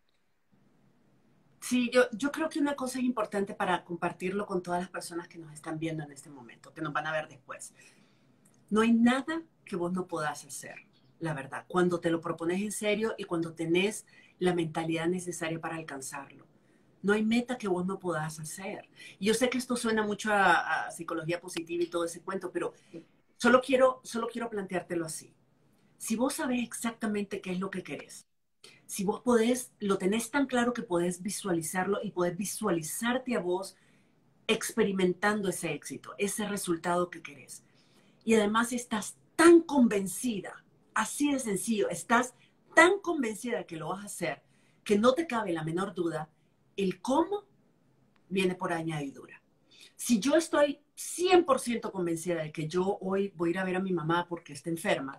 Sí, yo creo que una cosa es importante para compartirlo con todas las personas que nos están viendo en este momento, que nos van a ver después. No hay nada que vos no podás hacer, la verdad, cuando te lo propones en serio y cuando tenés la mentalidad necesaria para alcanzarlo. No hay meta que vos no podás hacer. Y yo sé que esto suena mucho a psicología positiva y todo ese cuento, pero solo quiero planteártelo así. Si vos sabés exactamente qué es lo que querés, si vos lo tenés tan claro que podés visualizarlo y podés visualizarte a vos experimentando ese éxito, ese resultado que querés. Y además estás tan convencida, así de sencillo, estás tan convencida de que lo vas a hacer, que no te cabe la menor duda, el cómo viene por añadidura. Si yo estoy 100% convencida de que yo hoy voy a ir a ver a mi mamá porque está enferma,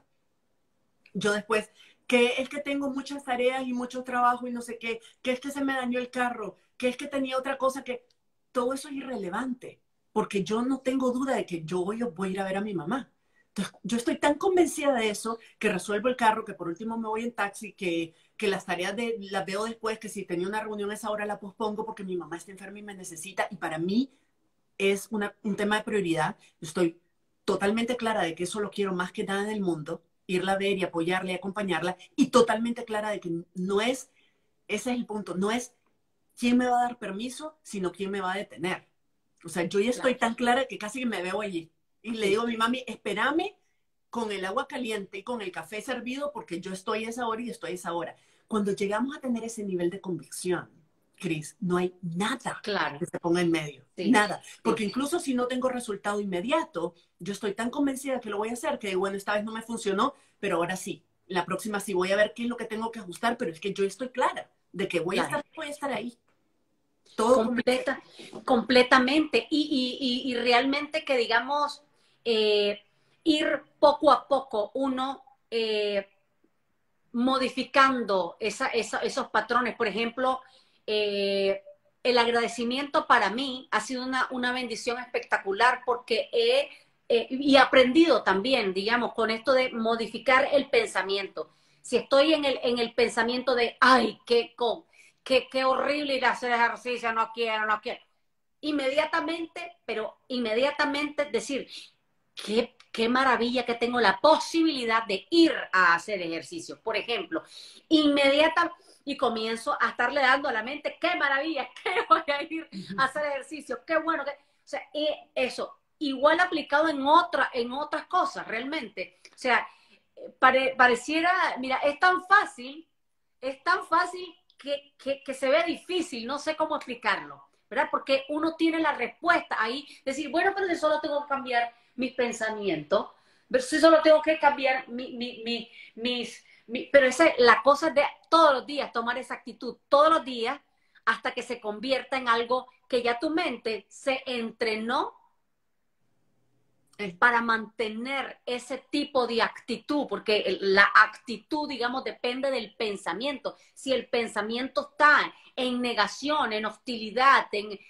yo después, que es que tengo muchas tareas y mucho trabajo y no sé qué, que es que se me dañó el carro, que es que tenía otra cosa, que todo eso es irrelevante, porque yo no tengo duda de que yo voy a ir a ver a mi mamá. Entonces, yo estoy tan convencida de eso que resuelvo el carro, que por último me voy en taxi, que las tareas las veo después, que si tenía una reunión a esa hora la pospongo porque mi mamá está enferma y me necesita. Y para mí es un tema de prioridad. Yo estoy totalmente clara de que eso lo quiero más que nada en el mundo, irla a ver y apoyarla y acompañarla, y totalmente clara de que no es, ese es el punto, no es quién me va a dar permiso, sino quién me va a detener. O sea, yo ya estoy tan clara que casi que me veo allí. Y le digo a mi mami, espérame con el agua caliente y con el café servido porque yo estoy a esa hora y estoy a esa hora. Cuando llegamos a tener ese nivel de convicción, Cris, no hay nada Claro. que se ponga en medio. Sí. Nada. Porque incluso si no tengo resultado inmediato, yo estoy tan convencida que lo voy a hacer que, bueno, esta vez no me funcionó, pero ahora sí. La próxima sí voy a ver qué es lo que tengo que ajustar, pero es que yo estoy clara de que voy a estar ahí. Todo completamente. Y realmente que, digamos, ir poco a poco uno modificando esos patrones. Por ejemplo, el agradecimiento para mí ha sido una bendición espectacular porque y aprendido también, digamos, con esto de modificar el pensamiento. Si estoy en el pensamiento de, ay, qué horrible ir a hacer ejercicio, no quiero. Inmediatamente, pero inmediatamente decir, qué maravilla que tengo la posibilidad de ir a hacer ejercicio. Por ejemplo, inmediatamente, y comienzo a estarle dando a la mente, qué maravilla, que voy a ir a hacer ejercicio, qué bueno. O sea, eso, igual aplicado en otras cosas, realmente. O sea, pareciera, mira, es tan fácil que se ve difícil, no sé cómo explicarlo, ¿verdad? Porque uno tiene la respuesta ahí, decir, bueno, pero yo solo tengo que cambiar mis pensamientos, pero si solo tengo que cambiar pero esa es la cosa de todos los días, tomar esa actitud todos los días hasta que se convierta en algo que ya tu mente se entrenó para mantener ese tipo de actitud, porque la actitud, digamos, depende del pensamiento. Si el pensamiento está en negación, en hostilidad,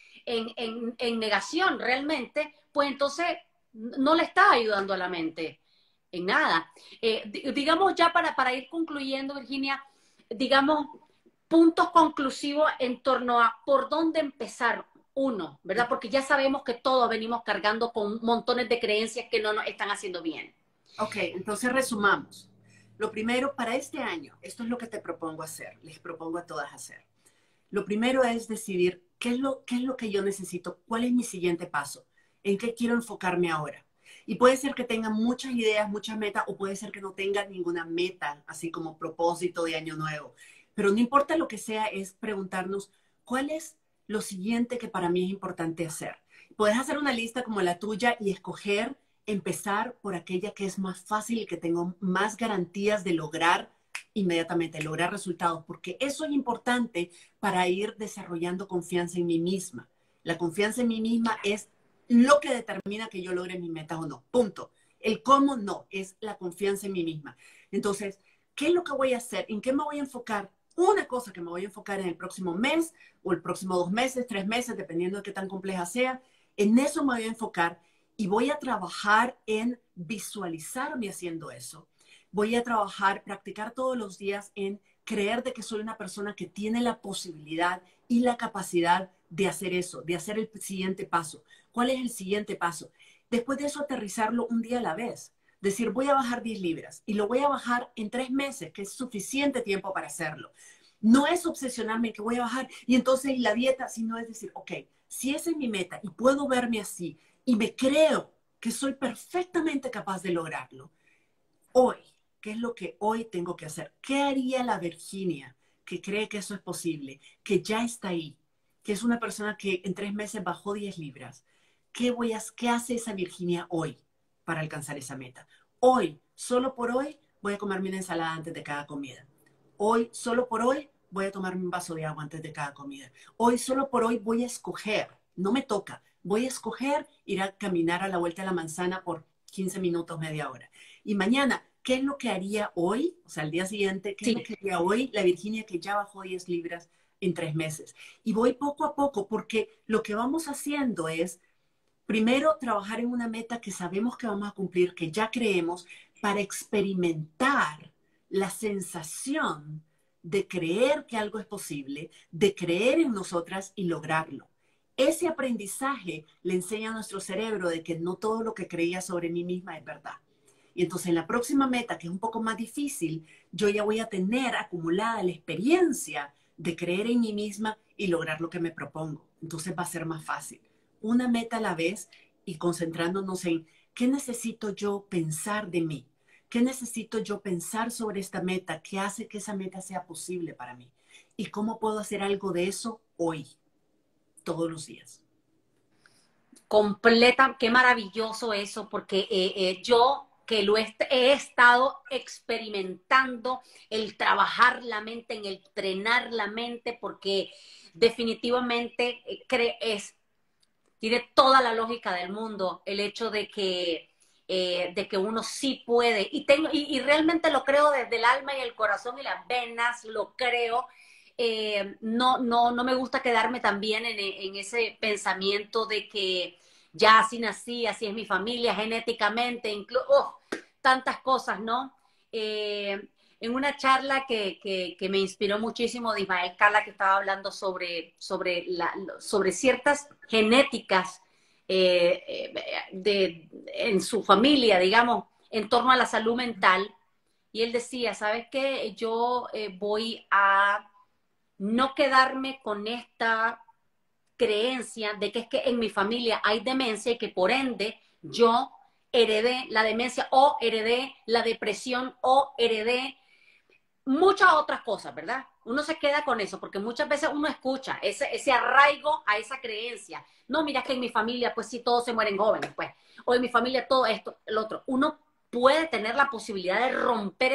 en negación realmente, pues entonces no le está ayudando a la mente en nada. Digamos ya para ir concluyendo, Virginia, digamos, puntos conclusivos en torno a por dónde empezar uno, ¿verdad? Porque ya sabemos que todos venimos cargando con montones de creencias que no nos están haciendo bien. Ok, entonces resumamos. Lo primero, para este año, esto es lo que te propongo hacer, les propongo a todas hacer. Lo primero es decidir qué es lo que yo necesito, cuál es mi siguiente paso, en qué quiero enfocarme ahora. Y puede ser que tenga muchas ideas, muchas metas, o puede ser que no tenga ninguna meta, así como propósito de año nuevo. Pero no importa lo que sea, es preguntarnos cuál es lo siguiente que para mí es importante hacer. Puedes hacer una lista como la tuya y escoger, empezar por aquella que es más fácil y que tengo más garantías de lograr inmediatamente, lograr resultados, porque eso es importante para ir desarrollando confianza en mí misma. La confianza en mí misma es lo que determina que yo logre mis metas o no. Punto. El cómo no, es la confianza en mí misma. Entonces, ¿qué es lo que voy a hacer? ¿En qué me voy a enfocar? Una cosa que me voy a enfocar en el próximo mes o el próximo 2 meses, 3 meses, dependiendo de qué tan compleja sea. En eso me voy a enfocar y voy a trabajar en visualizarme haciendo eso. Voy a trabajar, practicar todos los días en creer de que soy una persona que tiene la posibilidad y la capacidad de hacer eso, de hacer el siguiente paso. ¿Cuál es el siguiente paso? Después de eso, aterrizarlo un día a la vez. Decir, voy a bajar 10 libras y lo voy a bajar en 3 meses, que es suficiente tiempo para hacerlo. No es obsesionarme que voy a bajar y entonces la dieta, sino es decir, ok, si esa es mi meta y puedo verme así y me creo que soy perfectamente capaz de lograrlo, hoy, ¿qué es lo que hoy tengo que hacer? ¿Qué haría la Virginia que cree que eso es posible, que ya está ahí, que es una persona que en 3 meses bajó 10 libras? ¿Qué hace esa Virginia hoy para alcanzar esa meta? Hoy, solo por hoy, voy a comerme una ensalada antes de cada comida. Hoy, solo por hoy, voy a tomarme un vaso de agua antes de cada comida. Hoy, solo por hoy, voy a escoger, no me toca, voy a escoger ir a caminar a la vuelta de la manzana por 15 minutos, media hora. Y mañana, ¿qué es lo que haría hoy? O sea, al día siguiente, ¿qué es lo que haría hoy la Virginia que ya bajó 10 libras en 3 meses? Y voy poco a poco porque lo que vamos haciendo es, primero, trabajar en una meta que sabemos que vamos a cumplir, que ya creemos, para experimentar la sensación de creer que algo es posible, de creer en nosotras y lograrlo. Ese aprendizaje le enseña a nuestro cerebro de que no todo lo que creía sobre mí misma es verdad. Y entonces en la próxima meta, que es un poco más difícil, yo ya voy a tener acumulada la experiencia de creer en mí misma y lograr lo que me propongo. Entonces va a ser más fácil. Una meta a la vez y concentrándonos en qué necesito yo pensar de mí, qué necesito yo pensar sobre esta meta, qué hace que esa meta sea posible para mí y cómo puedo hacer algo de eso hoy, todos los días. Completa, qué maravilloso eso, porque yo que he estado experimentando el trabajar la mente, en el entrenar la mente, porque definitivamente tiene toda la lógica del mundo el hecho de que uno sí puede, y realmente lo creo desde el alma y el corazón y las venas, lo creo. No me gusta quedarme también en ese pensamiento de que ya así nací, así es mi familia, genéticamente, tantas cosas, ¿no? En una charla que me inspiró muchísimo de Ismael Cala, que estaba hablando sobre ciertas genéticas en su familia, digamos, en torno a la salud mental. Y él decía, ¿sabes qué? Yo voy a no quedarme con esta creencia de que es que en mi familia hay demencia y que por ende yo heredé la demencia o heredé la depresión o heredé muchas otras cosas, ¿verdad? Uno se queda con eso porque muchas veces uno escucha ese arraigo a esa creencia. No, mira que en mi familia pues sí todos se mueren jóvenes, pues, o en mi familia todo esto, el otro. Uno puede tener la posibilidad de romper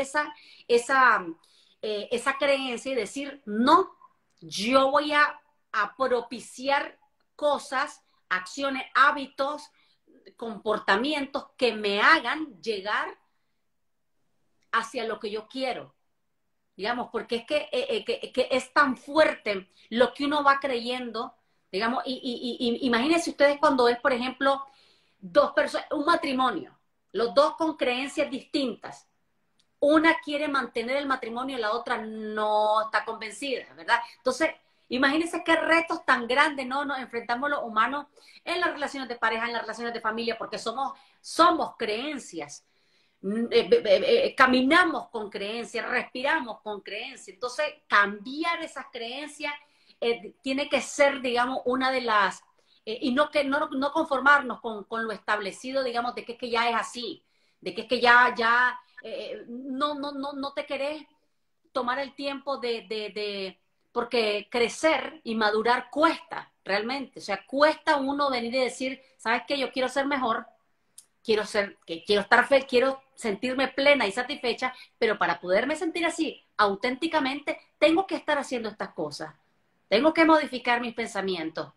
esa creencia y decir, no, yo voy a propiciar cosas, acciones, hábitos, comportamientos que me hagan llegar hacia lo que yo quiero, digamos, porque es que es tan fuerte lo que uno va creyendo, digamos, imagínense ustedes cuando es, por ejemplo, dos personas, un matrimonio, los dos con creencias distintas, una quiere mantener el matrimonio y la otra no está convencida, ¿verdad? Entonces, imagínense qué retos tan grandes, ¿no? Nos enfrentamos los humanos en las relaciones de pareja, en las relaciones de familia, porque somos creencias. Caminamos con creencias, respiramos con creencias. Entonces, cambiar esas creencias tiene que ser, digamos, una de las, y no conformarnos con lo establecido, digamos, de que es que ya es así, de que es que no te querés tomar el tiempo porque crecer y madurar cuesta, realmente. O sea, cuesta uno venir y decir, ¿sabes qué? Yo quiero ser mejor, quiero estar feliz, quiero sentirme plena y satisfecha, pero para poderme sentir así auténticamente, tengo que estar haciendo estas cosas. Tengo que modificar mis pensamientos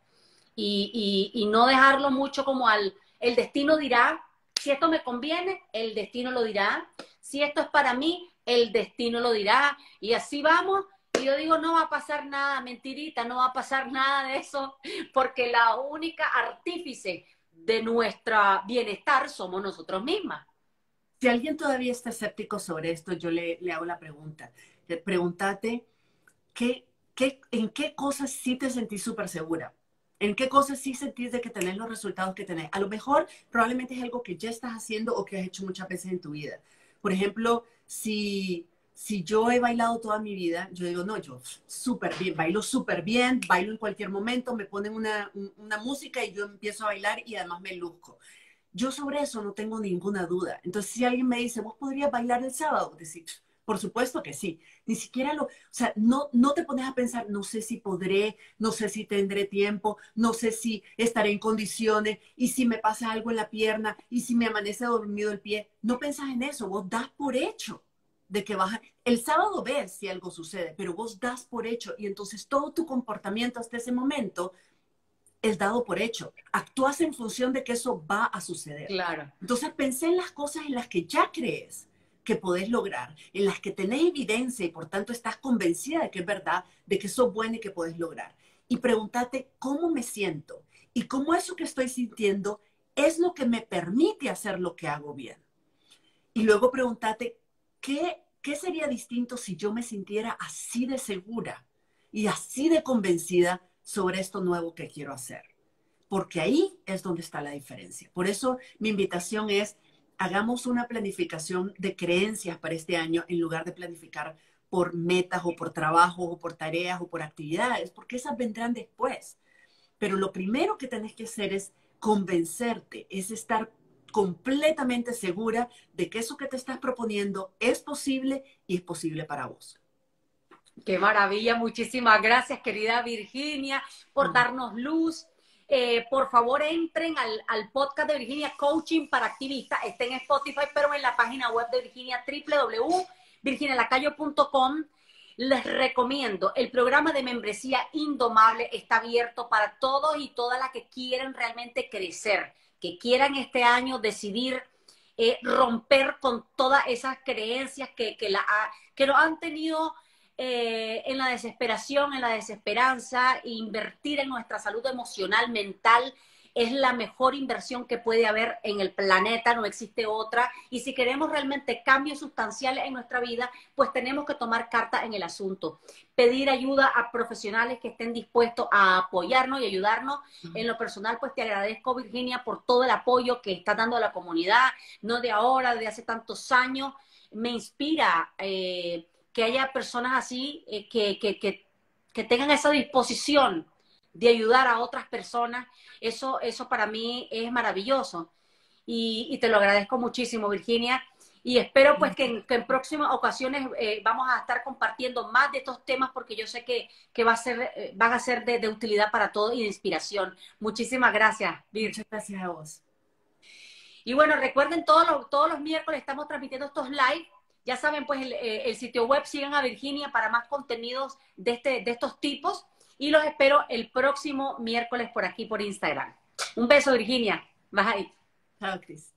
y no dejarlo mucho como el destino dirá, si esto me conviene, el destino lo dirá, si esto es para mí, el destino lo dirá, y así vamos. Y yo digo, no va a pasar nada, mentirita, no va a pasar nada de eso, porque la única artífice de nuestro bienestar somos nosotros mismas. Si alguien todavía está escéptico sobre esto, yo le hago la pregunta. Pregúntate, ¿en qué cosas sí te sentís súper segura? ¿En qué cosas sí sentís de que tenés los resultados que tenés? A lo mejor probablemente es algo que ya estás haciendo o que has hecho muchas veces en tu vida. Por ejemplo, si yo he bailado toda mi vida, yo digo, no, yo súper bien, bailo en cualquier momento, me ponen una música y yo empiezo a bailar y además me luzco. Yo sobre eso no tengo ninguna duda. Entonces, si alguien me dice, ¿vos podrías bailar el sábado? Decir, por supuesto que sí. Ni siquiera o sea, no te pones a pensar, no sé si podré, no sé si tendré tiempo, no sé si estaré en condiciones, y si me pasa algo en la pierna, y si me amanece dormido el pie. No pensás en eso, vos das por hecho de que el sábado ves si algo sucede, pero vos das por hecho, y entonces todo tu comportamiento hasta ese momento es dado por hecho. Actúas en función de que eso va a suceder. Claro. Entonces pensé en las cosas en las que ya crees que podés lograr, en las que tenés evidencia y por tanto estás convencida de que es verdad, de que sos buena y que podés lograr. Y pregúntate cómo me siento y cómo eso que estoy sintiendo es lo que me permite hacer lo que hago bien. Y luego pregúntate qué sería distinto si yo me sintiera así de segura y así de convencida sobre esto nuevo que quiero hacer. Porque ahí es donde está la diferencia. Por eso mi invitación es, hagamos una planificación de creencias para este año en lugar de planificar por metas o por trabajo o por tareas o por actividades, porque esas vendrán después. Pero lo primero que tenés que hacer es convencerte, es estar completamente segura de que eso que te estás proponiendo es posible y es posible para vos. Qué maravilla, muchísimas gracias, querida Virginia, por darnos luz. Por favor, entren al podcast de Virginia, Coaching para Activistas. Está en Spotify, pero en la página web de Virginia, www.virginialacayo.com. Les recomiendo, el programa de membresía Indomable está abierto para todos y todas las que quieren realmente crecer, que quieran este año decidir romper con todas esas creencias que lo han tenido en la desesperación, en la desesperanza, invertir en nuestra salud emocional, mental, es la mejor inversión que puede haber en el planeta, no existe otra. Y si queremos realmente cambios sustanciales en nuestra vida, pues tenemos que tomar carta en el asunto. Pedir ayuda a profesionales que estén dispuestos a apoyarnos y ayudarnos. En lo personal, pues te agradezco, Virginia, por todo el apoyo que estás dando a la comunidad, no de ahora, de hace tantos años. Me inspira que haya personas así que tengan esa disposición de ayudar a otras personas. Eso para mí es maravilloso. Y te lo agradezco muchísimo, Virginia. Y espero pues que en próximas ocasiones vamos a estar compartiendo más de estos temas porque yo sé que van a ser de utilidad para todos y de inspiración. Muchísimas gracias, Vir. Muchas gracias a vos. Y bueno, recuerden, todos los miércoles estamos transmitiendo estos live. Ya saben, pues el sitio web, sigan a Virginia para más contenidos de estos tipos. Y los espero el próximo miércoles por aquí, por Instagram. Un beso, Virginia. Bye. Chao, Cris.